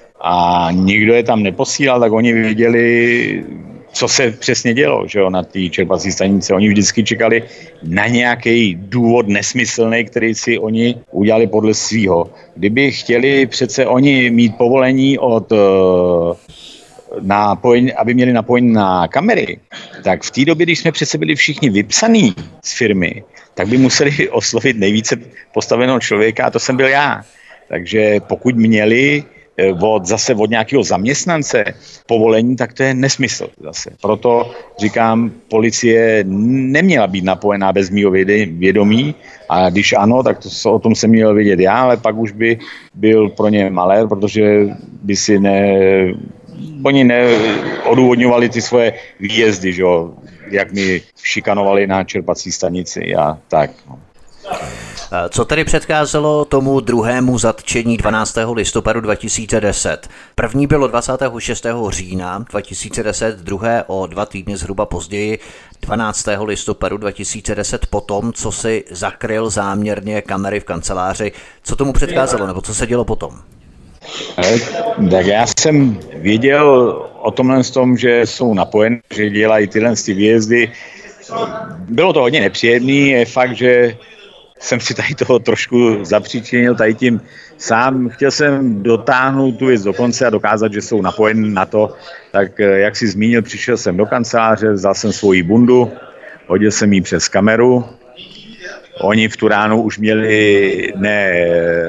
a nikdo je tam neposílal, tak oni věděli, co se přesně dělo, že jo, na té čerpací stanici. Oni vždycky čekali na nějaký důvod nesmyslný, který si oni udělali podle svýho. Kdyby chtěli přece oni mít povolení od napojení, aby měli napojení na kamery, tak v té době, když jsme přece byli všichni vypsaný z firmy, tak by museli oslovit nejvíce postaveného člověka a to jsem byl já. Takže pokud měli od, zase od nějakého zaměstnance povolení, tak to je nesmysl zase. Proto říkám, policie neměla být napojená bez mýho vědomí a když ano, tak to, o tom jsem měl vědět já, ale pak už by byl pro ně malér, protože by si ne... Oni neodůvodňovali ty svoje výjezdy, že jo, jak mi šikanovali na čerpací stanici a tak. No. Co tedy předcházelo tomu druhému zatčení dvanáctého listopadu dva tisíce deset? První bylo dvacátého šestého října dva tisíce deset, druhé o dva týdny zhruba později dvanáctého listopadu dva tisíce deset potom, co si zakryl záměrně kamery v kanceláři. Co tomu předcházelo, nebo co se dělo potom? Tak já jsem věděl o tomhle tom, že jsou napojeni, že dělají tyhle ty výjezdy. Bylo to hodně nepříjemný, je fakt, že jsem si tady toho trošku zapříčinil tady tím sám. Chtěl jsem dotáhnout tu věc do konce a dokázat, že jsou napojeni na to. Tak jak si zmínil, přišel jsem do kanceláře, vzal jsem svoji bundu, hodil jsem ji přes kameru. Oni v tu ránu už měli ne...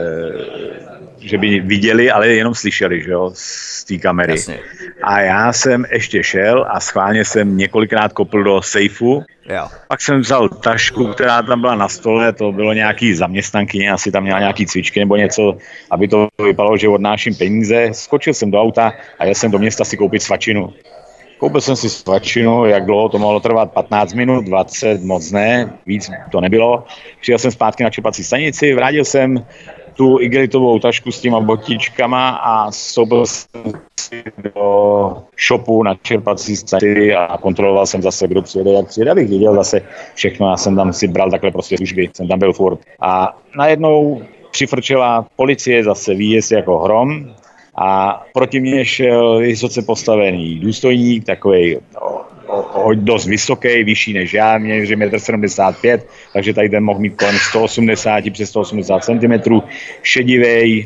že by viděli, ale jenom slyšeli, že jo, z té kamery. Jasně. A já jsem ještě šel a schválně jsem několikrát kopl do sejfu. Jo. Pak jsem vzal tašku, která tam byla na stole, to bylo nějaký zaměstnankyně, asi tam měla nějaký cvičky nebo něco, aby to vypadalo, že odnáším peníze. Skočil jsem do auta a jel jsem do města si koupit svačinu. Koupil jsem si svačinu, jak dlouho to mohlo trvat, patnáct minut, dvacet, moc ne, víc to nebylo. Přijel jsem zpátky na čerpací stanici, vrátil jsem tu igelitovou tašku s těma botičkama a stoupil jsem si do shopu na čerpací stanici a kontroloval jsem zase, kdo přijede, jak přijede, abych viděl zase všechno. Já jsem tam si bral takhle prostě služby, jsem tam byl furt. A najednou přifrčela policie, zase výjezd jako hrom a proti mně šel vysoce postavený důstojník, takovej o, o, dost vysoký, vyšší než já, měřím metr sedmdesát pět, takže tady ten mohl mít kolem sto osmdesát přes sto osmdesát centimetrů, šedivej.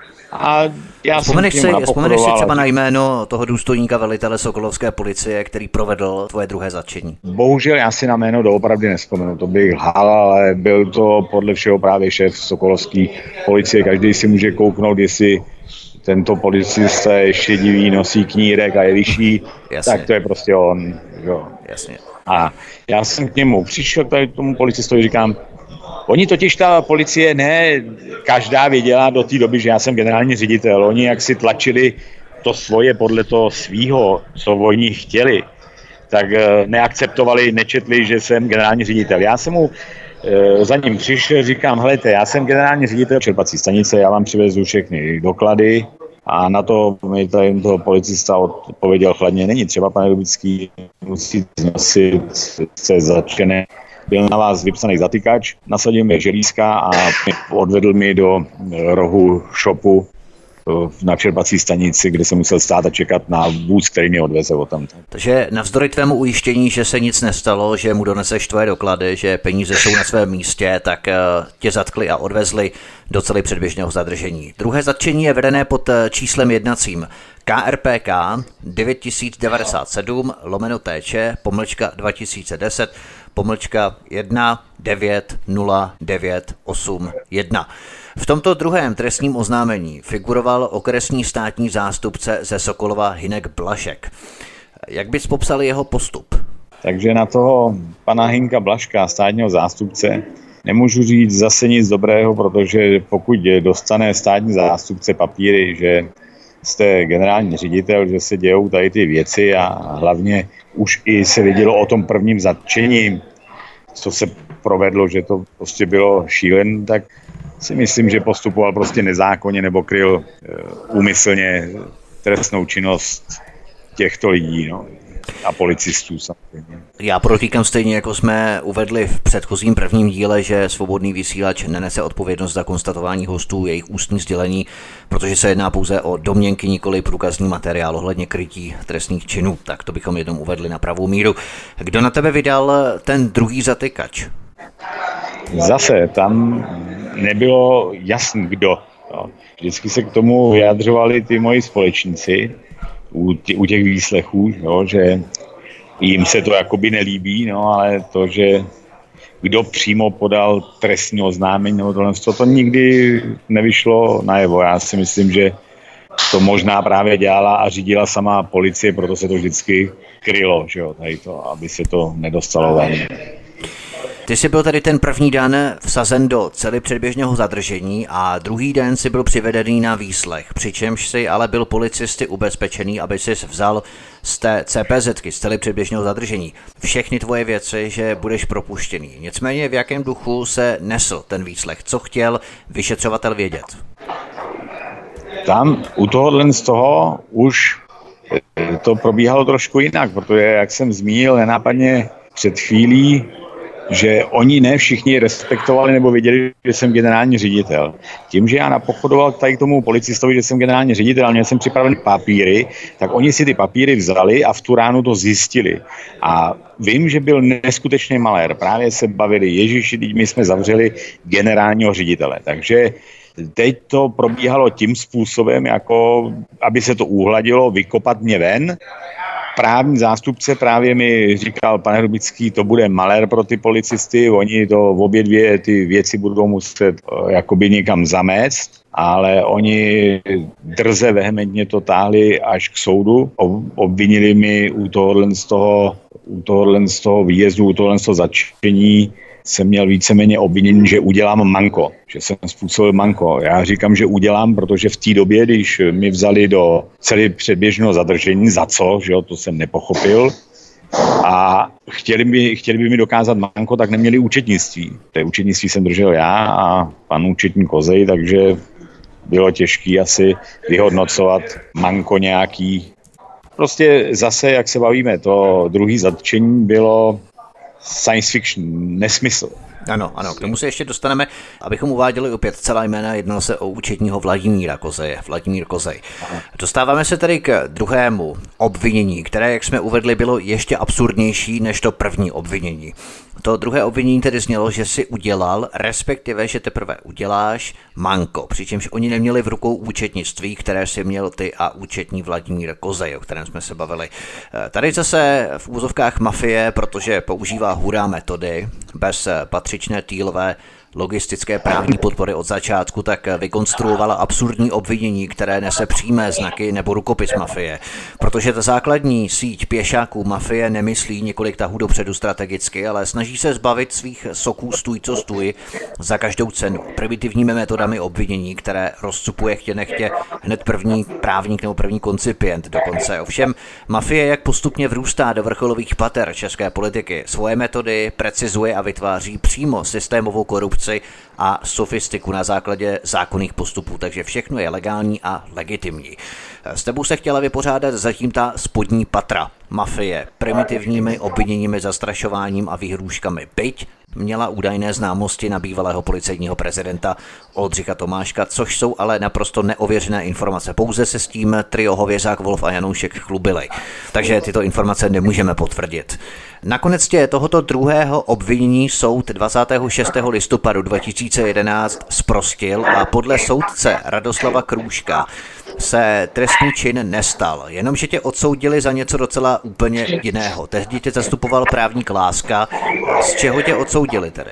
A já vzpomeneš si, vzpomeneš si třeba na jméno toho důstojníka velitele sokolovské policie, který provedl tvoje druhé zatčení? Bohužel já si na jméno doopravdy nespomenu, to bych lhal, ale byl to podle všeho právě šéf sokolovské policie. Každý si může kouknout, jestli tento policista je šedivý, nosí knírek a je vyšší, tak to je prostě on. Jo. Jasně. A já jsem k němu přišel, tady tomu policistovi říkám, oni totiž ta policie ne každá věděla do té doby, že já jsem generální ředitel. Oni jak si tlačili to svoje podle toho svýho, co oni chtěli, tak neakceptovali, nečetli, že jsem generální ředitel. Já jsem mu e, za ním přišel, říkám, helejte, já jsem generální ředitel čerpací stanice, já vám přivezu všechny doklady. A na to mi tady toho policista odpověděl chladně, není třeba, pane Rubický, musíte nosit se začené. Byl na vás vypsaný zatykač, nasadil mi želízka a odvedl mi do rohu shopu na čerpací stanici, kde jsem musel stát a čekat na vůz, který mě odveze o tam. Takže navzdory tvému ujištění, že se nic nestalo, že mu doneseš tvoje doklady, že peníze jsou na svém místě, tak tě zatkli a odvezli do celé předběžného zadržení. Druhé zatčení je vedené pod číslem jednacím K R P K devět tisíc devadesát sedm lomeno T Č pomlčka dva tisíce deset pomlčka jedna devět nula devět osm jedna. V tomto druhém trestním oznámení figuroval okresní státní zástupce ze Sokolova Hynek Blažek. Jak bys popsal jeho postup? Takže na toho pana Hynka Blažka, státního zástupce, nemůžu říct zase nic dobrého, protože pokud dostane státní zástupce papíry, že jste generální ředitel, že se dějou tady ty věci a hlavně už i se vědělo o tom prvním zatčení, co se provedlo, že to prostě bylo šílen, tak si myslím, že postupoval prostě nezákonně nebo kryl úmyslně trestnou činnost těchto lidí, no. A policistů samozřejmě. Já podotýkám stejně, jako jsme uvedli v předchozím prvním díle, že Svobodný vysílač nenese odpovědnost za konstatování hostů, jejich ústní sdělení, protože se jedná pouze o domněnky, nikoli průkazný materiál ohledně krytí trestných činů. Tak to bychom jednou uvedli na pravou míru. Kdo na tebe vydal ten druhý zatykač? Zase tam nebylo jasný kdo. No. Vždycky se k tomu vyjadřovali ty moji společníci u, tě, u těch výslechů, jo, že jim se to jakoby nelíbí, no, ale to, že kdo přímo podal trestní oznámení, nebo tohle, to, to nikdy nevyšlo najevo. Já si myslím, že to možná právě dělala a řídila sama policie, proto se to vždycky krylo, že jo, tady to, aby se to nedostalo ven. Ty jsi byl tady ten první den vsazen do cely předběžného zadržení a druhý den si byl přivedený na výslech, přičemž si ale byl policisty ubezpečený, aby si vzal z té CPZky, z cely předběžného zadržení, všechny tvoje věci, že budeš propuštěný. Nicméně v jakém duchu se nesl ten výslech? Co chtěl vyšetřovatel vědět? Tam u tohohle z toho už to probíhalo trošku jinak, protože, jak jsem zmínil nenápadně před chvílí, že oni ne všichni respektovali nebo věděli, že jsem generální ředitel. Tím, že já napochodoval tady k tomu policistovi, že jsem generální ředitel, ale měl jsem připravené papíry, tak oni si ty papíry vzali a v tu ránu to zjistili. A vím, že byl neskutečný malér. Právě se bavili, ježiši, teď my jsme zavřeli generálního ředitele. Takže teď to probíhalo tím způsobem, jako aby se to uhladilo, vykopat mě ven. Právní zástupce právě mi říkal, pane Rubický, to bude malér pro ty policisty, oni to obě dvě ty věci budou muset jakoby někam zamést, ale oni drze vehementně to táhli až k soudu, obvinili mi u tohohle z toho, u tohohle z toho výjezdu, u tohohle z toho zatčení jsem měl víceméně obvinění, že udělám manko, že jsem způsobil manko. Já říkám, že udělám, protože v té době, když mi vzali do celé předběžného zadržení, za co, že jo, to jsem nepochopil, a chtěli by, chtěli by mi dokázat manko, tak neměli účetnictví. To účetnictví jsem držel já a pan účetní Kozej, takže bylo těžké asi vyhodnocovat manko nějaký. Prostě zase, jak se bavíme, to druhý zatčení bylo science fiction, nesmysl. Ano, ano, k tomu se ještě dostaneme, abychom uváděli opět celá jména, jednalo se o účetního Vladimíra Kozeje, Vladimír Kozej. Dostáváme se tedy k druhému obvinění, které, jak jsme uvedli, bylo ještě absurdnější než to první obvinění. To druhé obvinění tedy znělo, že si udělal, respektive, že teprve uděláš manko, přičemž oni neměli v rukou účetnictví, které si měl ty a účetní Vladimír Kozej, o kterém jsme se bavili. Tady zase v úzovkách mafie, protože používá hurá metody, bez patřičné týlové logistické právní podpory od začátku, tak vykonstruovala absurdní obvinění, které nese přímé znaky nebo rukopis mafie. Protože ta základní síť pěšáků mafie nemyslí několik tahů dopředu strategicky, ale snaží se zbavit svých soků stůj co stůj za každou cenu. Primitivními metodami obvinění, které rozcupuje chtě nechtě hned první právník nebo první koncipient dokonce. Ovšem mafie, jak postupně vrůstá do vrcholových pater české politiky, svoje metody precizuje a vytváří přímo systémovou korupci a sofistiku na základě zákonných postupů, takže všechno je legální a legitimní. S tebou se chtěla vypořádat zatím ta spodní patra mafie, primitivními obviněními, zastrašováním a výhrůžkami. Byť měla údajné známosti na bývalého policejního prezidenta Oldřicha Tomáška, což jsou ale naprosto neověřené informace. Pouze se s tím trio Hověřák, Wolf a Janoušek chlubili. Takže tyto informace nemůžeme potvrdit. Nakonec tě tohoto druhého obvinění soud dvacátého šestého listopadu dva tisíce jedenáct zprostil a podle soudce Radoslava Krůžka se trestný čin nestal, jenomže tě odsoudili za něco docela úplně jiného. Tehdy tě zastupoval právník Láska. Z čeho tě odsoudili tedy?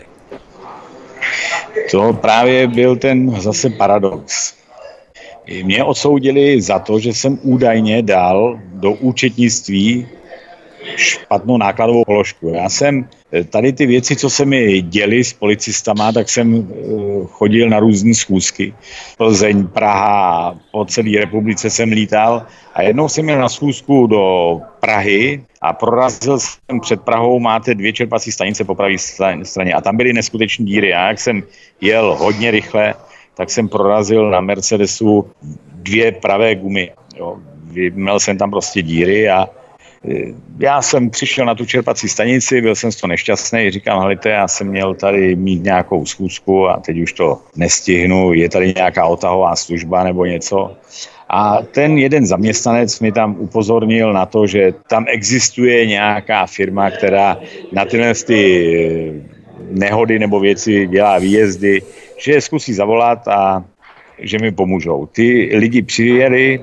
To právě byl ten zase paradox. Mě odsoudili za to, že jsem údajně dal do účetnictví špatnou nákladovou položku. Já jsem tady ty věci, co se mi děly s policistama, tak jsem chodil na různé schůzky. Plzeň, Praha, po celé republice jsem lítal a jednou jsem měl na schůzku do Prahy a prorazil jsem před Prahou, máte dvě čerpací stanice po pravé straně a tam byly neskutečné díry. A jak jsem jel hodně rychle, tak jsem prorazil na Mercedesu dvě pravé gumy. Jo. Měl jsem tam prostě díry a já jsem přišel na tu čerpací stanici, byl jsem z toho nešťastný, říkám, helejte, já jsem měl tady mít nějakou schůzku a teď už to nestihnu, je tady nějaká otahová služba nebo něco. A ten jeden zaměstnanec mi tam upozornil na to, že tam existuje nějaká firma, která na tyhle ty nehody nebo věci dělá výjezdy, že je zkusí zavolat a že mi pomůžou. Ty lidi přijeli,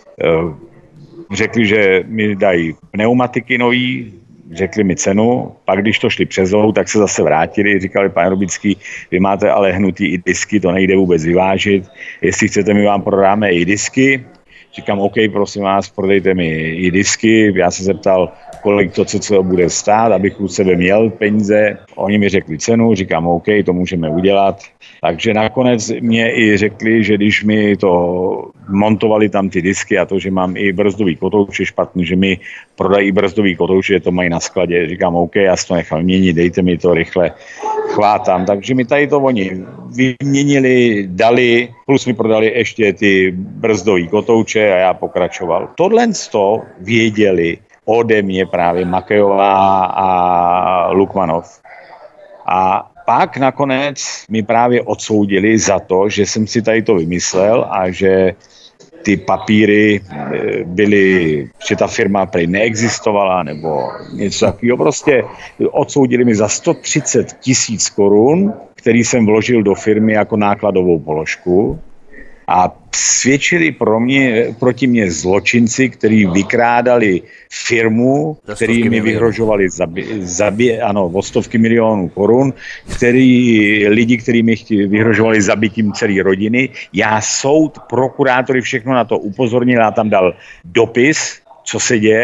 řekli, že mi dají pneumatiky nový, řekli mi cenu, pak když to šli přes louh, tak se zase vrátili, říkali, pane Rubický, vy máte ale hnutý i disky, to nejde vůbec vyvážit, jestli chcete, my vám prodáme i disky. Říkám, OK, prosím vás, prodejte mi i disky. Já se zeptal, kolik to co, co bude stát, abych u sebe měl peníze. Oni mi řekli cenu, říkám, OK, to můžeme udělat. Takže nakonec mě i řekli, že když mi to montovali tam ty disky a to, že mám i brzdový kotouč je špatný, že mi prodají brzdový kotouč, že to mají na skladě. Říkám, OK, já si to nechám měnit, dejte mi to rychle, chvátám. Takže mi tady to oni vyměnili, dali, plus mi prodali ještě ty brzdový kotouče a já pokračoval. Tohle to věděli ode mě právě Makejová a Lukmanov. A pak nakonec mi právě odsoudili za to, že jsem si tady to vymyslel a že ty papíry byly, že ta firma prý neexistovala nebo něco takového. Prostě odsoudili mi za sto třicet tisíc korun, který jsem vložil do firmy jako nákladovou položku. A svědčili pro mě, proti mě zločinci, kteří vykrádali firmu, který mi vyhrožovali zabi, zabi, ano, o stovky milionů korun, který, lidi, kteří mi vyhrožovali zabitím celé rodiny. Já soud, prokurátory, všechno na to upozornil, já tam dal dopis, co se děje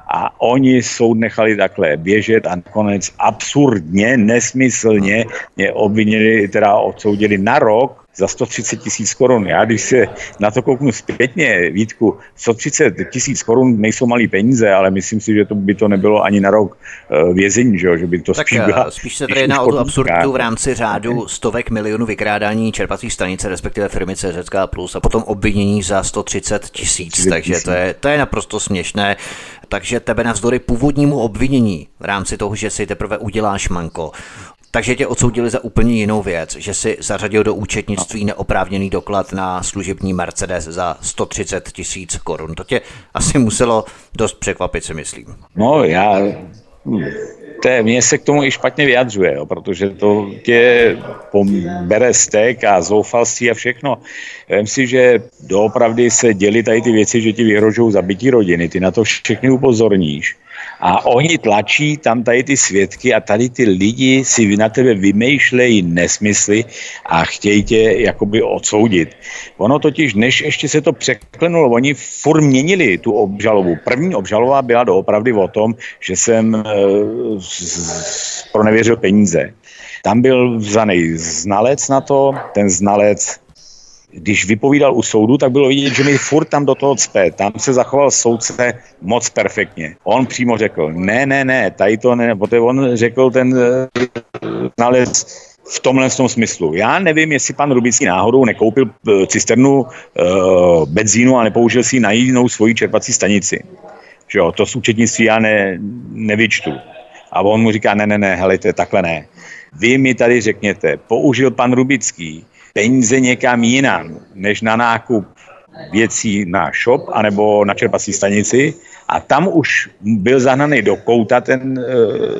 A oni soud nechali takhle běžet a nakonec absurdně, nesmyslně mě obvinili, teda odsoudili na rok za sto třicet tisíc korun. Já když se na to kouknu zpětně, Vítku, sto třicet tisíc korun nejsou malý peníze, ale myslím si, že to by to nebylo ani na rok vězení, že, že by to tak spíš byla... Spíš se tady jedná o tu absurditu v rámci řádu stovek milionů vykrádání čerpací stanice, respektive firmy C Z K plus, a potom obvinění za sto třicet tisíc, takže to je, to je naprosto směšné. Takže tebe navzdory původnímu obvinění v rámci toho, že si teprve uděláš manko, takže tě odsoudili za úplně jinou věc, že si zařadil do účetnictví neoprávněný doklad na služební Mercedes za sto třicet tisíc korun. To tě asi muselo dost překvapit, si myslím. No já... Té, mně se k tomu i špatně vyjadřuje, jo, protože to tě bere stek a zoufalství a všechno. Vem si, že doopravdy se děli tady ty věci, že ti vyhrožují zabití rodiny, ty na to všechny upozorníš. A oni tlačí tam tady ty svědky a tady ty lidi si na tebe vymýšlejí nesmysly a chtějí tě jakoby odsoudit. Ono totiž, než ještě se to překlenulo, oni furt měnili tu obžalobu. První obžaloba byla doopravdy o tom, že jsem e, pronevěřil peníze. Tam byl vzaný znalec na to, ten znalec, když vypovídal u soudu, tak bylo vidět, že mi furt tam do toho cpe. Tam se zachoval soudce moc perfektně. On přímo řekl, ne, ne, ne, tady to ne, protože on řekl ten znalec v tomhle v tom smyslu. Já nevím, jestli pan Rubický náhodou nekoupil cisternu uh, benzínu a nepoužil si ji na jinou svoji čerpací stanici. Že jo, to z účetnictví já ne, nevyčtu. A on mu říká, ne, ne, ne, helejte, takhle ne. Vy mi tady řekněte, použil pan Rubický peníze někam jinam, než na nákup věcí na shop anebo na čerpací stanici, a tam už byl zahnaný do kouta ten e,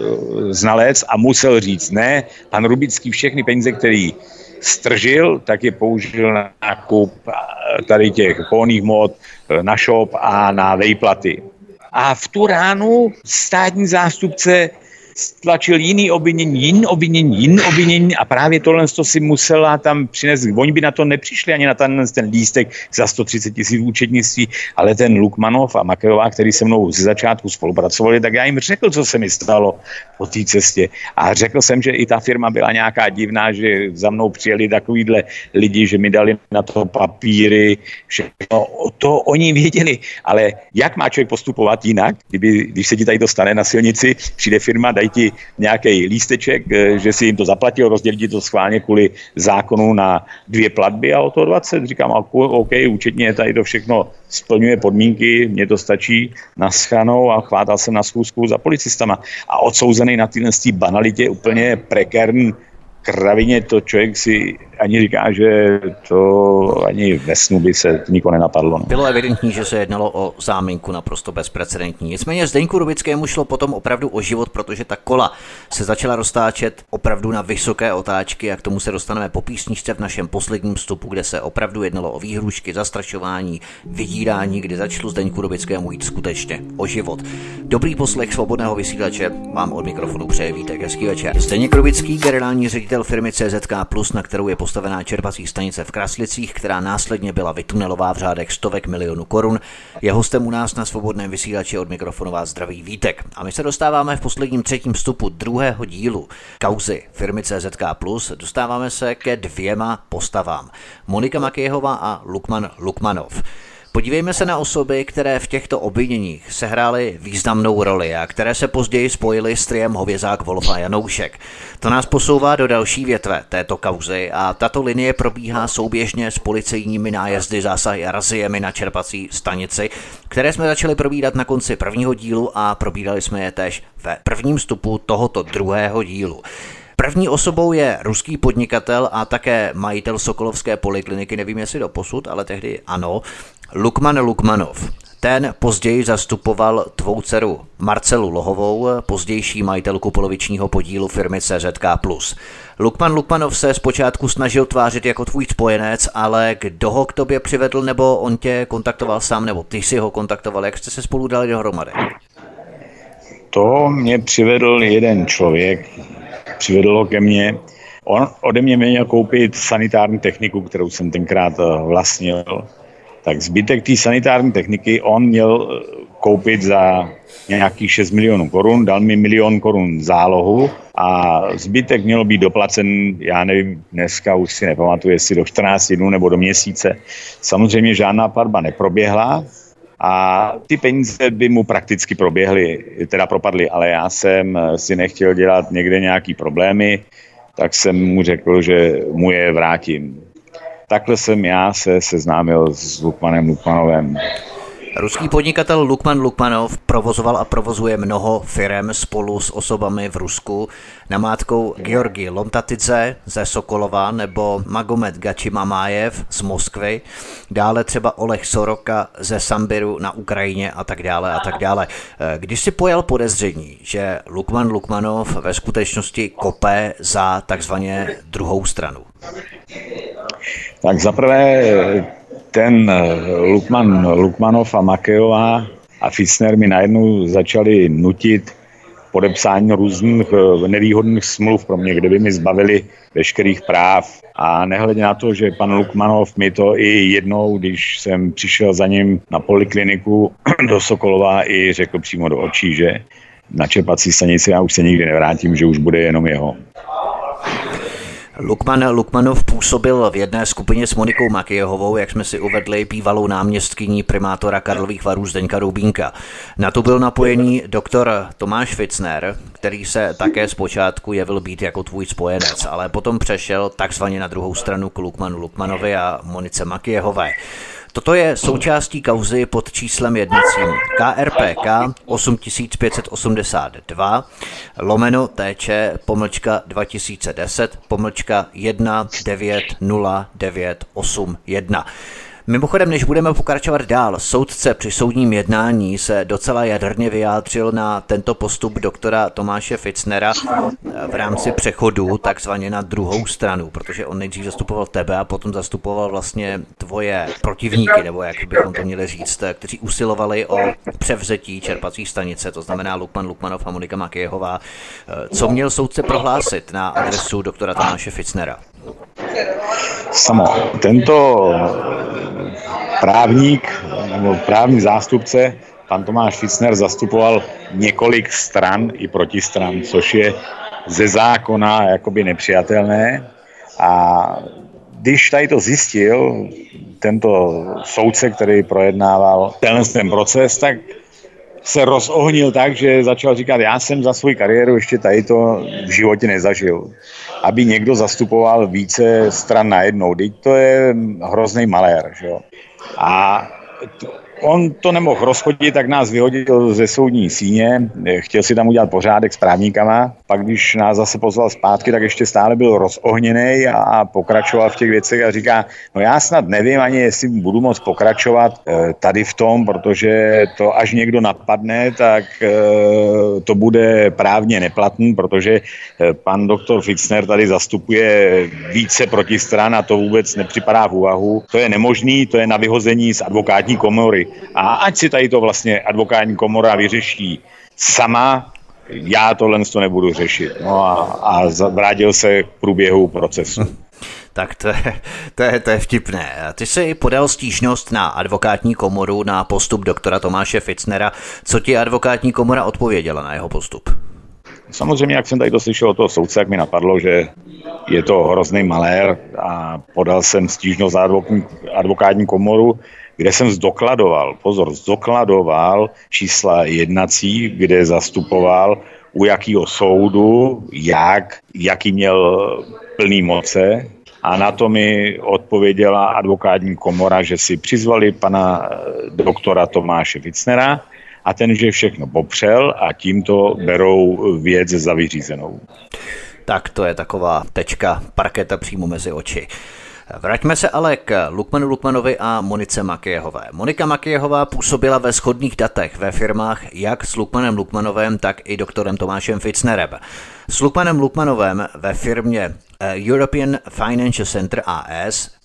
znalec a musel říct, ne, pan Rubický všechny peníze, který stržil, tak je použil na nákup tady těch pohonných hmot, na shop a na vejplaty. A v tu ránu státní zástupce stlačil jiný obvinění, jiný obvinění, jiný obvinění a právě tohle si musela tam přinést. Oni by na to nepřišli ani na ten, ten lístek za sto třicet tisíc účetnictví, ale ten Lukmanov a Makejová, který se mnou ze začátku spolupracovali, tak já jim řekl, co se mi stalo po té cestě. A řekl jsem, že i ta firma byla nějaká divná, že za mnou přijeli takovýhle lidi, že mi dali na to papíry, všechno. To oni věděli, ale jak má člověk postupovat jinak, kdyby, když se ti tady dostane na silnici, přijde firma, dají ti nějaký lísteček, že si jim to zaplatil, rozdělí ti to schválně kvůli zákonu na dvě platby a o to dvacet. Říkám, OK, účetně tady to všechno splňuje podmínky, mně to stačí, naschanou, a chvátal jsem na schůzku za policistama. A odsouzený na tyhle banalitě úplně prekérní kravině, to člověk si ani říká, že to ani ve snu by se nikoho nenapadlo. No. Bylo evidentní, že se jednalo o záminku naprosto bezprecedentní. Nicméně Zdeňku Rubickému šlo potom opravdu o život, protože ta kola se začala roztáčet opravdu na vysoké otáčky, a k tomu se dostaneme po písničce v našem posledním vstupu, kde se opravdu jednalo o výhrušky, zastrašování, vydírání, kdy začalo Zdeňku Rubickému jít skutečně o život. Dobrý poslech Svobodného vysílače vám od mikrofonu přeje Vítek, hezký večer. Zdeněk Rubický, generální ředitel firmy C Z K plus, na kterou je postavená čerpací stanice v Kraslicích, která následně byla vytunelová v řádech stovek milionů korun. Je hostem u nás na Svobodném vysílači, od mikrofonu vás zdraví Vítek. A my se dostáváme v posledním třetím vstupu druhého dílu kauzy firmy C Z K plus. Dostáváme se ke dvěma postavám. Monika Makejhová a Lukman Lukmanov. Podívejme se na osoby, které v těchto obviněních sehrály významnou roli a které se později spojily s triem Hovězák, Wolf a Janoušek. To nás posouvá do další větve této kauzy a tato linie probíhá souběžně s policejními nájezdy, zásahy a raziemi na čerpací stanici, které jsme začali probírat na konci prvního dílu a probírali jsme je též ve prvním vstupu tohoto druhého dílu. První osobou je ruský podnikatel a také majitel sokolovské polikliniky, nevím jestli doposud, ale tehdy ano, Lukman Lukmanov. Ten později zastupoval tvou dceru Marcelu Lohovou, pozdější majitelku polovičního podílu firmy C Z K plus. Lukman Lukmanov se zpočátku snažil tvářit jako tvůj spojenec, ale kdo ho k tobě přivedl, nebo on tě kontaktoval sám, nebo ty si ho kontaktoval, jak jste se spolu dali dohromady? To mě přivedl jeden člověk, přivedl ho ke mně. On ode mě měl koupit sanitární techniku, kterou jsem tenkrát vlastnil. Tak zbytek té sanitární techniky on měl koupit za nějakých šest milionů korun, dal mi milion korun zálohu a zbytek mělo být doplacen, já nevím, dneska už si nepamatuju, jestli do čtrnáct dnů nebo do měsíce. Samozřejmě žádná platba neproběhla a ty peníze by mu prakticky proběhly, teda propadly, ale já jsem si nechtěl dělat někde nějaký problémy, tak jsem mu řekl, že mu je vrátím. Takhle jsem já se seznámil s Lukmanem Lukmanovem. Ruský podnikatel Lukman Lukmanov provozoval a provozuje mnoho firem spolu s osobami v Rusku, namátkou Georgi Lomtatidze ze Sokolova nebo Magomed Gačimamájev z Moskvy, dále třeba Oleg Soroka ze Sambiru na Ukrajině a tak dále a tak dále. Když si pojal podezření, že Lukman Lukmanov ve skutečnosti kope za takzvaně druhou stranu? Tak zaprvé ten Lukman Lukmanov a Makejová a Fitzner mi najednou začali nutit podepsání různých nevýhodných smluv pro mě, kde by mi zbavili veškerých práv. A nehledě na to, že pan Lukmanov mi to i jednou, když jsem přišel za ním na polikliniku do Sokolova, i řekl přímo do očí, že na čerpací stanici já už se nikdy nevrátím, že už bude jenom jeho. Lukman Lukmanov působil v jedné skupině s Monikou Makejehovou, jak jsme si uvedli, bývalou náměstkyní primátora Karlových Varů Zdeňka Rubínka. Na to byl napojený doktor Tomáš Fitzner, který se také zpočátku jevil být jako tvůj spojenec, ale potom přešel takzvaně na druhou stranu k Lukmanu Lukmanovi a Monice Makejehové. Toto je součástí kauzy pod číslem jednacím K R P K osm pět osm dva lomeno T Č pomlčka dva tisíce deset pomlčka jedna devět nula devět osm jedna. Mimochodem, než budeme pokračovat dál, soudce při soudním jednání se docela jadrně vyjádřil na tento postup doktora Tomáše Fitznera v rámci přechodu takzvaně na druhou stranu, protože on nejdřív zastupoval tebe a potom zastupoval vlastně tvoje protivníky, nebo jak bychom to měli říct, kteří usilovali o převzetí čerpací stanice, to znamená Lukman Lukmanov a Monika Makejehová. Co měl soudce prohlásit na adresu doktora Tomáše Fitznera? Samo, tento právník nebo právní zástupce, pan Tomáš Fitzner, zastupoval několik stran i protistran, což je ze zákona jakoby nepřijatelné. A když tady to zjistil tento soudce, který projednával tenhle ten proces, tak se rozohnil tak, že začal říkat, já jsem za svou kariéru ještě tady to v životě nezažil. Aby někdo zastupoval více stran najednou. Teď to je hrozný malér. Že jo? A on to nemohl rozchodit, tak nás vyhodil ze soudní síně, chtěl si tam udělat pořádek s právníkama, pak když nás zase pozval zpátky, tak ještě stále byl rozohněnej a pokračoval v těch věcech a říká, no já snad nevím ani, jestli budu moct pokračovat tady v tom, protože to až někdo napadne, tak to bude právně neplatný, protože pan doktor Fitzner tady zastupuje více protistran a to vůbec nepřipadá v úvahu. To je nemožný, to je na vyhození z advokátní komory. A ať si tady to vlastně advokátní komora vyřeší sama, já tohle to nebudu řešit. No a, a vrátil se k průběhu procesu. Tak to je, to, je, to je vtipné. Ty jsi podal stížnost na advokátní komoru na postup doktora Tomáše Fitznera. Co ti advokátní komora odpověděla na jeho postup? Samozřejmě, jak jsem tady to slyšel od toho soudce, jak mi napadlo, že je to hrozný malér a podal jsem stížnost na advokátní komoru, kde jsem zdokladoval, pozor, zdokladoval čísla jednací, kde zastupoval u jakého soudu, jak, jaký měl plný moce. A na to mi odpověděla advokátní komora, že si přizvali pana doktora Tomáše Fitznera a ten, že všechno popřel a tímto berou věc za vyřízenou. Tak to je taková tečka parketa přímo mezi oči. Vraťme se ale k Lukmanu Lukmanovi a Monice Makejehové. Monika Makejehová působila ve shodných datech ve firmách jak s Lukmanem Lukmanovem, tak i doktorem Tomášem Fitznerem. S Lukmanem Lukmanovem ve firmě European Financial Center A S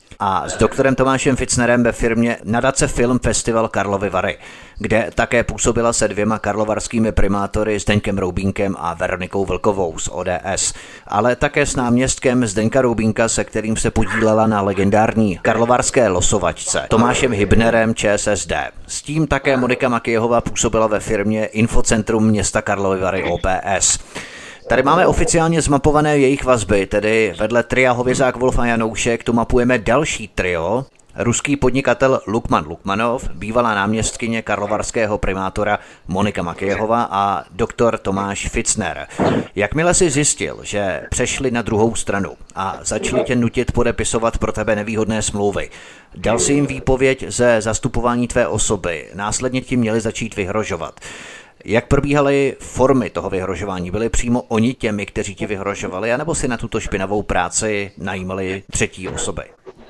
A s doktorem Tomášem Fitznerem ve firmě Nadace Film Festival Karlovy Vary, kde také působila se dvěma karlovarskými primátory Zdeňkem Roubínkem a Veronikou Vlkovou z O D S, ale také s náměstkem Zdeňka Roubínka, se kterým se podílela na legendární karlovarské losovačce, Tomášem Hybnerem Č S S D. S tím také Monika Makyjehová působila ve firmě Infocentrum města Karlovy Vary O P S. Tady máme oficiálně zmapované jejich vazby, tedy vedle tria Hovězák, Wolf a Janoušek tu mapujeme další trio, ruský podnikatel Lukman Lukmanov, bývalá náměstkyně karlovarského primátora Monika Makyjehová a doktor Tomáš Fitzner. Jakmile si zjistil, že přešli na druhou stranu a začali tě nutit podepisovat pro tebe nevýhodné smlouvy, dal si jim výpověď ze zastupování tvé osoby, následně ti měli začít vyhrožovat. Jak probíhaly formy toho vyhrožování? Byli přímo oni těmi, kteří ti vyhrožovali, anebo si na tuto špinavou práci najímali třetí osoby?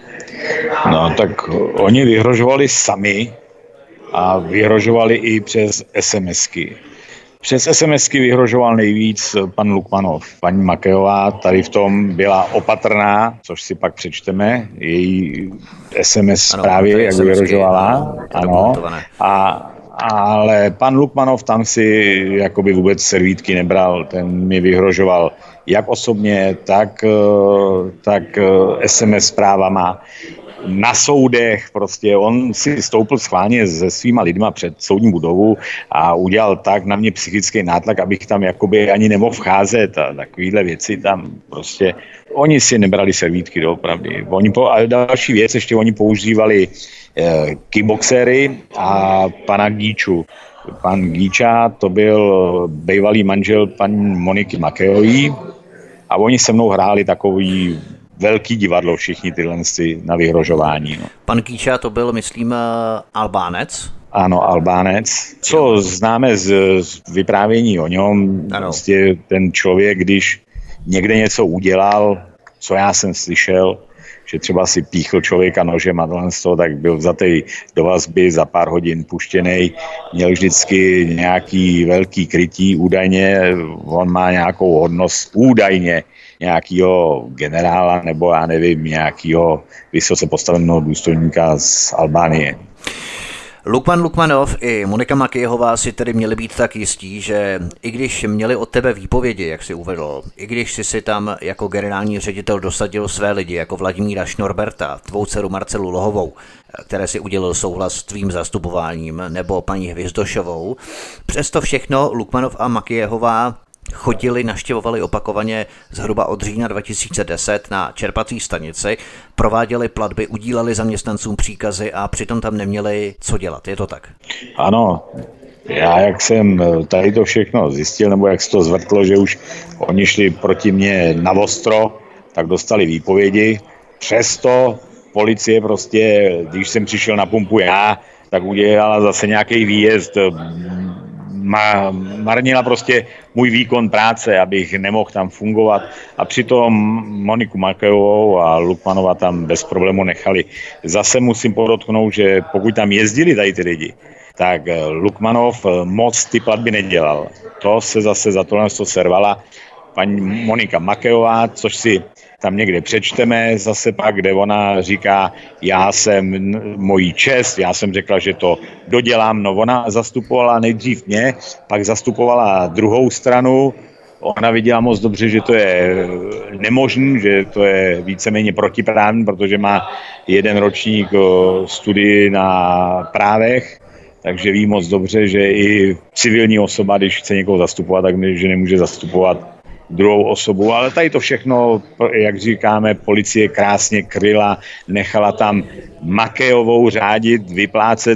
No tak oni vyhrožovali sami a vyhrožovali i přes SMSky. Přes SMSky vyhrožoval nejvíc pan Lukmanov. Paní Makyjevá tady v tom byla opatrná, což si pak přečteme, její S M S ano, zprávy, jak vyhrožovala. Ano, a ale pan Lukmanov tam si jakoby vůbec servítky nebral, ten mi vyhrožoval jak osobně, tak, tak S M S zprávama. Na soudech prostě on si stoupil schválně se svýma lidma před soudní budovu a udělal tak na mě psychický nátlak, abych tam jakoby ani nemohl vcházet a takovýhle věci tam prostě. Oni si nebrali servítky doopravdy. Oni po, a další věc, ještě oni používali eh, kickboxery a pana Gíču. Pan Gíča to byl bývalý manžel paní Moniky Makyjevý a oni se mnou hráli takový velký divadlo, všichni tyhle na vyhrožování. No. Pan Kýča to byl, myslím, Albánec? Ano, Albánec. Co známe z, z vyprávění o něm, prostě ten člověk, když někde něco udělal, co já jsem slyšel, že třeba si píchl člověka nožem a toho, tak byl vzatý do vazby, za pár hodin puštěnej, měl vždycky nějaký velký krytí, údajně, on má nějakou hodnost, údajně nějakýho generála nebo já nevím, nějakýho vysoce postaveného důstojníka z Albánie. Lukman Lukmanov i Monika Makyjehová si tedy měli být tak jistí, že i když měli od tebe výpovědi, jak si uvedl, i když jsi si tam jako generální ředitel dosadil své lidi, jako Vladimíra Šnorberta, tvou dceru Marcelu Lohovou, které si udělil souhlas s tvým zastupováním, nebo paní Hvizdošovou, přesto všechno Lukmanov a Makyjehová chodili, navštěvovali opakovaně zhruba od října dva tisíce deset na čerpací stanici, prováděli platby, udíleli zaměstnancům příkazy a přitom tam neměli co dělat. Je to tak? Ano. Já, jak jsem tady to všechno zjistil, nebo jak se to zvrtlo, že už oni šli proti mně na ostro, tak dostali výpovědi. Přesto policie prostě, když jsem přišel na pumpu já, tak udělala zase nějaký výjezd, Ma, marnila prostě můj výkon práce, abych nemohl tam fungovat a přitom Moniku Makyjevou a Lukmanova tam bez problému nechali. Zase musím podotknout, že pokud tam jezdili tady ty lidi, tak Lukmanov moc ty platby nedělal. To se zase za tohle servala paní Monika Makyjevá, což si tam někde přečteme zase pak, kde ona říká, já jsem mojí čest, já jsem řekla, že to dodělám, no ona zastupovala nejdřív mě, pak zastupovala druhou stranu, ona viděla moc dobře, že to je nemožný, že to je víceméně protiprávní, protože má jeden ročník studii na právech, takže ví moc dobře, že i civilní osoba, když chce někoho zastupovat, tak že nemůže zastupovat druhou osobu, ale tady to všechno, jak říkáme, policie krásně kryla, nechala tam Makyjevou řádit, vyplácet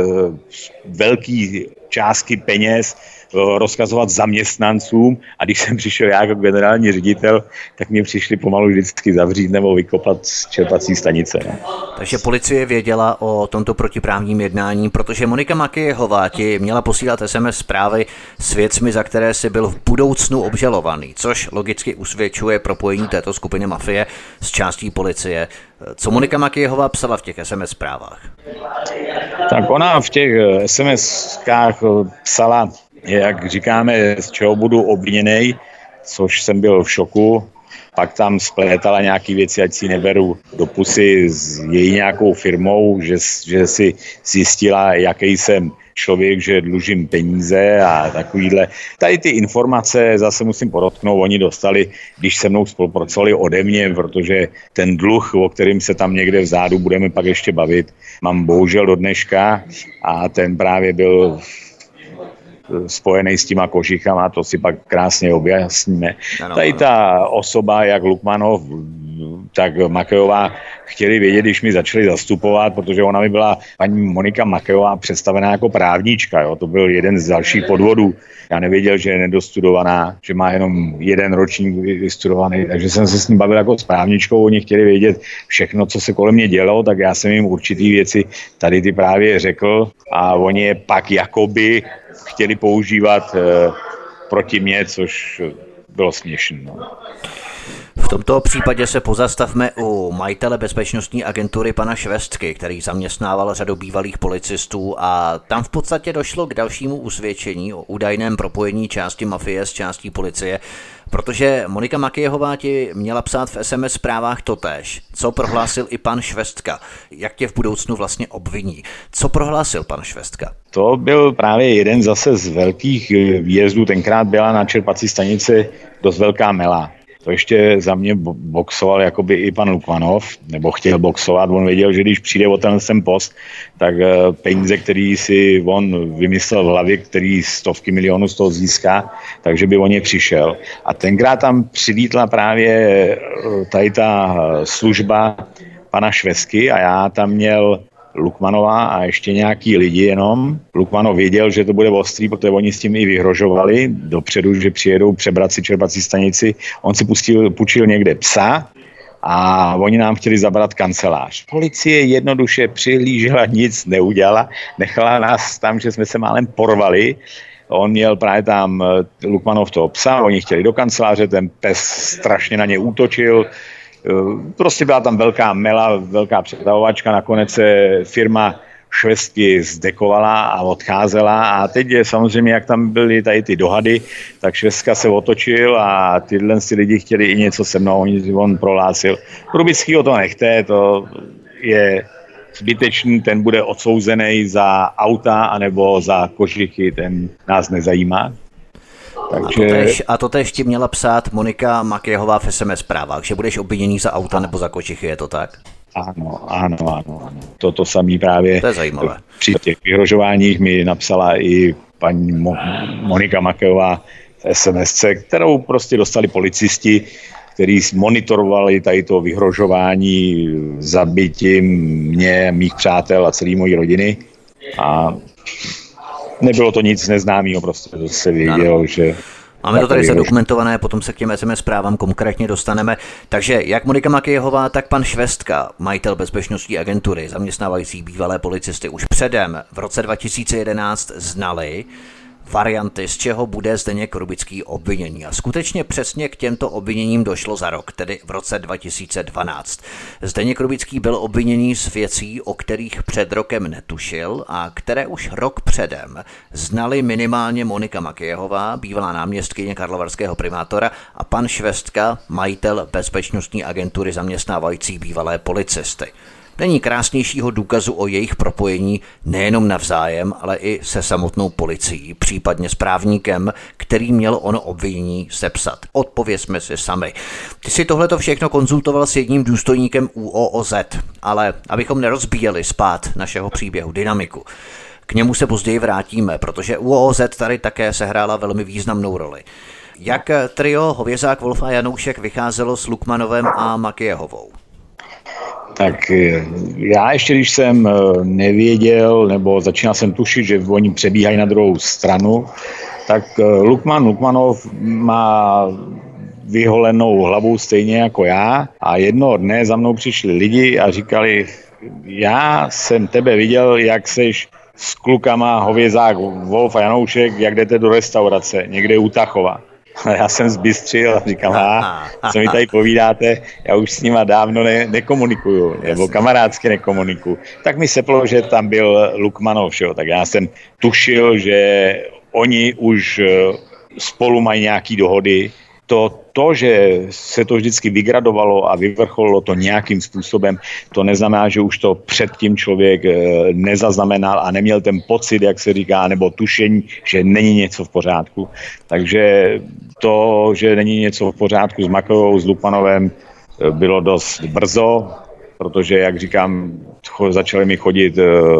velký částky peněz, rozkazovat zaměstnancům a když jsem přišel já jako generální ředitel, tak mě přišli pomalu vždycky zavřít nebo vykopat z čerpací stanice. Ne? Takže policie věděla o tomto protiprávním jednání, protože Monika Makyjehová ti měla posílat S M S zprávy s věcmi, za které si byl v budoucnu obžalovaný, což logicky usvědčuje propojení této skupiny mafie s částí policie. Co Monika Makyjehová psala v těch S M S zprávách? Tak ona v těch SMSkách psala, jak říkáme, z čeho budu obviněnej, což jsem byl v šoku. pak tam splétala nějaký věci, ať si neberu do pusy s její nějakou firmou, že, že si zjistila, jaký jsem člověk, že dlužím peníze a takovýhle. Tady ty informace, zase musím podotknout, oni dostali, když se mnou spolupracovali ode mě, protože ten dluh, o kterým se tam někde vzadu budeme pak ještě bavit, mám bohužel do dneška a ten právě byl spojený s těma kožichama, to si pak krásně objasníme. Ano, Tady ta osoba, jak Lukmanov, tak Makejová, chtěli vědět, když mi začali zastupovat, protože ona mi byla, paní Monika Makejová, představená jako právnička. Jo? To byl jeden z dalších podvodů. Já nevěděl, že je nedostudovaná, že má jenom jeden ročník vystudovaný, takže jsem se s ním bavil jako s právničkou. Oni chtěli vědět všechno, co se kolem mě dělo, tak já jsem jim určitý věci tady ty právě řekl a oni je pak jakoby chtěli používat e, proti mně, což bylo směšné. No. V tomto případě se pozastavme u majitele bezpečnostní agentury pana Švestky, který zaměstnával řadu bývalých policistů a tam v podstatě došlo k dalšímu usvědčení o údajném propojení části mafie s částí policie, protože Monika Makejehová ti měla psát v es em es zprávách totéž, co prohlásil i pan Švestka, jak tě v budoucnu vlastně obviní. Co prohlásil pan Švestka? To byl právě jeden zase z velkých výjezdů, tenkrát byla na čerpací stanici dost velká mela. To ještě za mě boxoval jakoby i pan Lukmanov, nebo chtěl boxovat. On věděl, že když přijde o ten sem post, tak peníze, který si on vymyslel v hlavě, který stovky milionů z toho získá, takže by o ně přišel. A tenkrát tam přilítla právě tady ta služba pana Švestky a já tam měl Lukmanova a ještě nějaký lidi jenom. Lukmanov věděl, že to bude ostrý, protože oni s tím i vyhrožovali dopředu, že přijedou přebrat si čerpací stanici. On si pustil, půjčil někde psa a oni nám chtěli zabrat kancelář. Policie jednoduše přihlížela, nic neudělala, nechala nás tam, že jsme se málem porvali. On měl právě tam Lukmanov toho psa, oni chtěli do kanceláře, ten pes strašně na ně útočil. Prostě byla tam velká mela, velká přetahovačka, nakonec se firma Švestky zdekovala a odcházela a teď je samozřejmě, jak tam byly tady ty dohady, tak Švestka se otočil a tyhle si lidi chtěli i něco se mnou, on prohlásil. Rubickýho to nechte, to je zbytečný, ten bude odsouzený za auta anebo za kožichy, ten nás nezajímá. Takže... A to též ti měla psát Monika Makejehová v es em es zprávách, že budeš obviněný za auta nebo za kočichy, je to tak? Ano, ano, ano. ano. To, to samý právě. To je zajímavé. Při těch vyhrožováních mi napsala i paní Mo- Monika Makejová v es em es, kterou prostě dostali policisti, kteří monitorovali tady to vyhrožování zabitím mě, mých přátel a celé mojí rodiny. A nebylo to nic neznámého, prostě to se vědělo, že... Máme to tady zadokumentované, potom se k těm es em es zprávám konkrétně dostaneme. Takže jak Monika Makejehová, tak pan Švestka, majitel bezpečnostní agentury, zaměstnávající bývalé policisty, už předem v roce dva tisíce jedenáct znali varianty, z čeho bude Zdeněk Rubický obviněný. A skutečně přesně k těmto obviněním došlo za rok, tedy v roce dva tisíce dvanáct. Zdeněk Rubický byl obviněný z věcí, o kterých před rokem netušil a které už rok předem znali minimálně Monika Makejehová, bývalá náměstkyně karlovarského primátora, a pan Švestka, majitel bezpečnostní agentury zaměstnávající bývalé policisty. Není krásnějšího důkazu o jejich propojení nejenom navzájem, ale i se samotnou policií, případně s právníkem, který měl ono obvinění sepsat. Odpovězme si sami. Ty si tohleto všechno konzultoval s jedním důstojníkem ú ó ó zet, ale abychom nerozbíjeli spát našeho příběhu, dynamiku. K němu se později vrátíme, protože ú ó ó zet tady také sehrála velmi významnou roli. Jak trio Hovězák, Wolf a Janoušek vycházelo s Lukmanovem a Makejehovou? Tak já ještě, když jsem nevěděl, nebo začínal jsem tušit, že oni přebíhají na druhou stranu, tak Lukman, Lukmanov má vyholenou hlavu stejně jako já a jednoho dne za mnou přišli lidi a říkali, já jsem tebe viděl, jak seš s klukama Hovězák, Wolf a Janoušek, jak jdete do restaurace, někde u Tachova. A já jsem zbystřil a říkám, a co mi tady povídáte, já už s nima dávno ne, nekomunikuju, nebo kamarádsky nekomunikuju. Tak mi seplo, že tam byl Lukmanov, jo. Tak já jsem tušil, že oni už spolu mají nějaký dohody, to, to, že se to vždycky vygradovalo a vyvrcholilo to nějakým způsobem, to neznamená, že už to předtím člověk nezaznamenal a neměl ten pocit, jak se říká, nebo tušení, že není něco v pořádku. Takže to, že není něco v pořádku s Makejovou, s Lukmanovem, bylo dost brzo, protože, jak říkám, začali mi chodit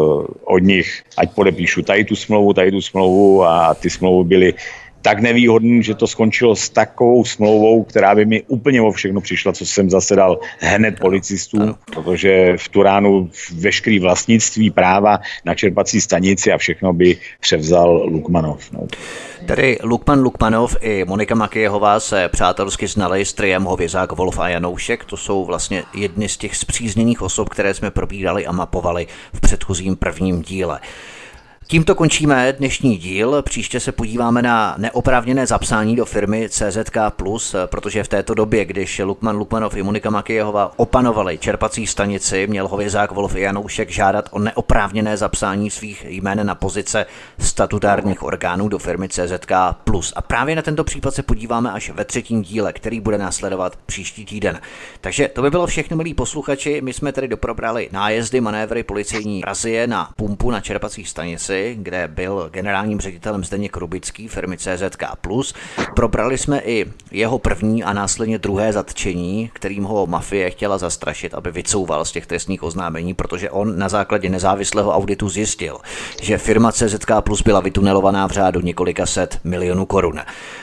od nich, ať podepíšu tady tu smlouvu, tady tu smlouvu a ty smlouvy byly tak nevýhodný, že to skončilo s takovou smlouvou, která by mi úplně o všechno přišla, co jsem zasedal hned policistům, ano. Protože v tu ránu veškerý vlastnictví, práva na čerpací stanici a všechno by převzal Lukmanov. No. Tedy Lukman Lukmanov i Monika Makejová se přátelsky znali s triem Hovězák, Wolf a Janoušek. To jsou vlastně jedny z těch spřízněných osob, které jsme probírali a mapovali v předchozím prvním díle. Tímto končíme dnešní díl, příště se podíváme na neoprávněné zapsání do firmy C Z K plus, protože v této době, když Lukman Lukmanov i Monika Makejová opanovali čerpací stanici, měl Hovězák, Wolf i Janoušek žádat o neoprávněné zapsání svých jmén na pozice statutárních orgánů do firmy C Z K plus. A právě na tento případ se podíváme až ve třetím díle, který bude následovat příští týden. Takže to by bylo všechno, milí posluchači. My jsme tedy doprobrali nájezdy, manévry policejní razie na pumpu na čerpací stanici, kde byl generálním ředitelem Zdeněk Rubický firmy C Z K plus. Probrali jsme i jeho první a následně druhé zatčení, kterým ho mafie chtěla zastrašit, aby vycouval z těch trestních oznámení, protože on na základě nezávislého auditu zjistil, že firma C Z K plus byla vytunelovaná v řádu několika set milionů korun.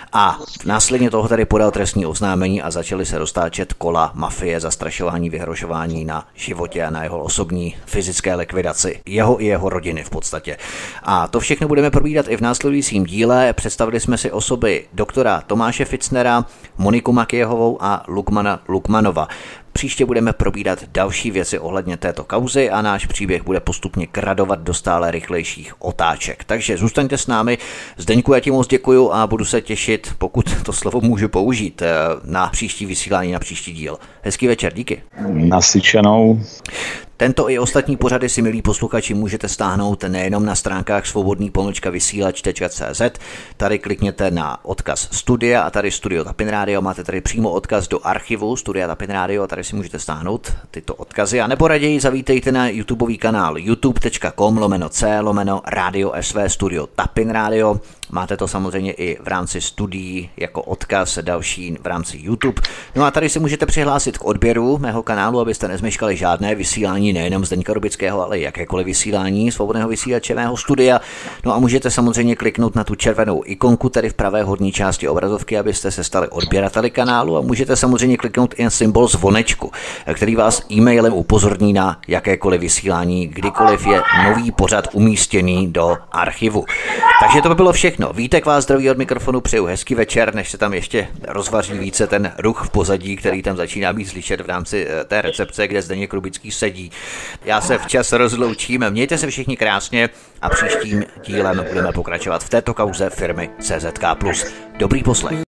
A následně toho tady podal trestní oznámení a začaly se roztáčet kola mafie, zastrašování, vyhrožování na životě a na jeho osobní fyzické likvidaci. Jeho i jeho rodiny v podstatě. A to všechno budeme probírat i v následujícím díle. Představili jsme si osoby doktora Tomáše Fitznera, Moniku Makejovou a Lukmana Lukmanova. Příště budeme probírat další věci ohledně této kauzy a náš příběh bude postupně gradovat do stále rychlejších otáček. Takže zůstaňte s námi. Zdeňku, já ti moc děkuju a budu se těšit, pokud to slovo můžu použít, na příští vysílání, na příští díl. Hezký večer, díky. Nasyčenou. Tento i ostatní pořady si, milí posluchači, můžete stáhnout nejenom na stránkách svobodný pomlčka vysílač tečka cé zet. Tady klikněte na odkaz studia a tady Studio Tapin Radio. Máte tady přímo odkaz do archivu Studia Tapin Radio a tady si můžete stáhnout tyto odkazy. A nebo raději zavítejte na YouTubeový kanál youtube tečka com lomeno c lomeno radio sv Studio Tapin Radio. Máte to samozřejmě i v rámci studií jako odkaz další v rámci YouTube. No a tady si můžete přihlásit k odběru mého kanálu, abyste nezmeškali žádné vysílání nejenom Zdeňka Rubického, ale jakékoliv vysílání svobodného vysílače mého studia. No a můžete samozřejmě kliknout na tu červenou ikonku tady v pravé horní části obrazovky, abyste se stali odběrateli kanálu a můžete samozřejmě kliknout i na symbol zvonečku, který vás e-mailem upozorní na jakékoliv vysílání, kdykoliv je nový pořad umístěný do archivu. Takže to by bylo všechno. Vítek vás zdraví od mikrofonu, přeju hezký večer, než se tam ještě rozvaří více ten ruch v pozadí, který tam začíná být slyšet v rámci té recepce, kde Zdeněk Rubický sedí. Já se včas rozloučím, mějte se všichni krásně a příštím dílem budeme pokračovat v této kauze firmy C Z K plus. Dobrý poslech.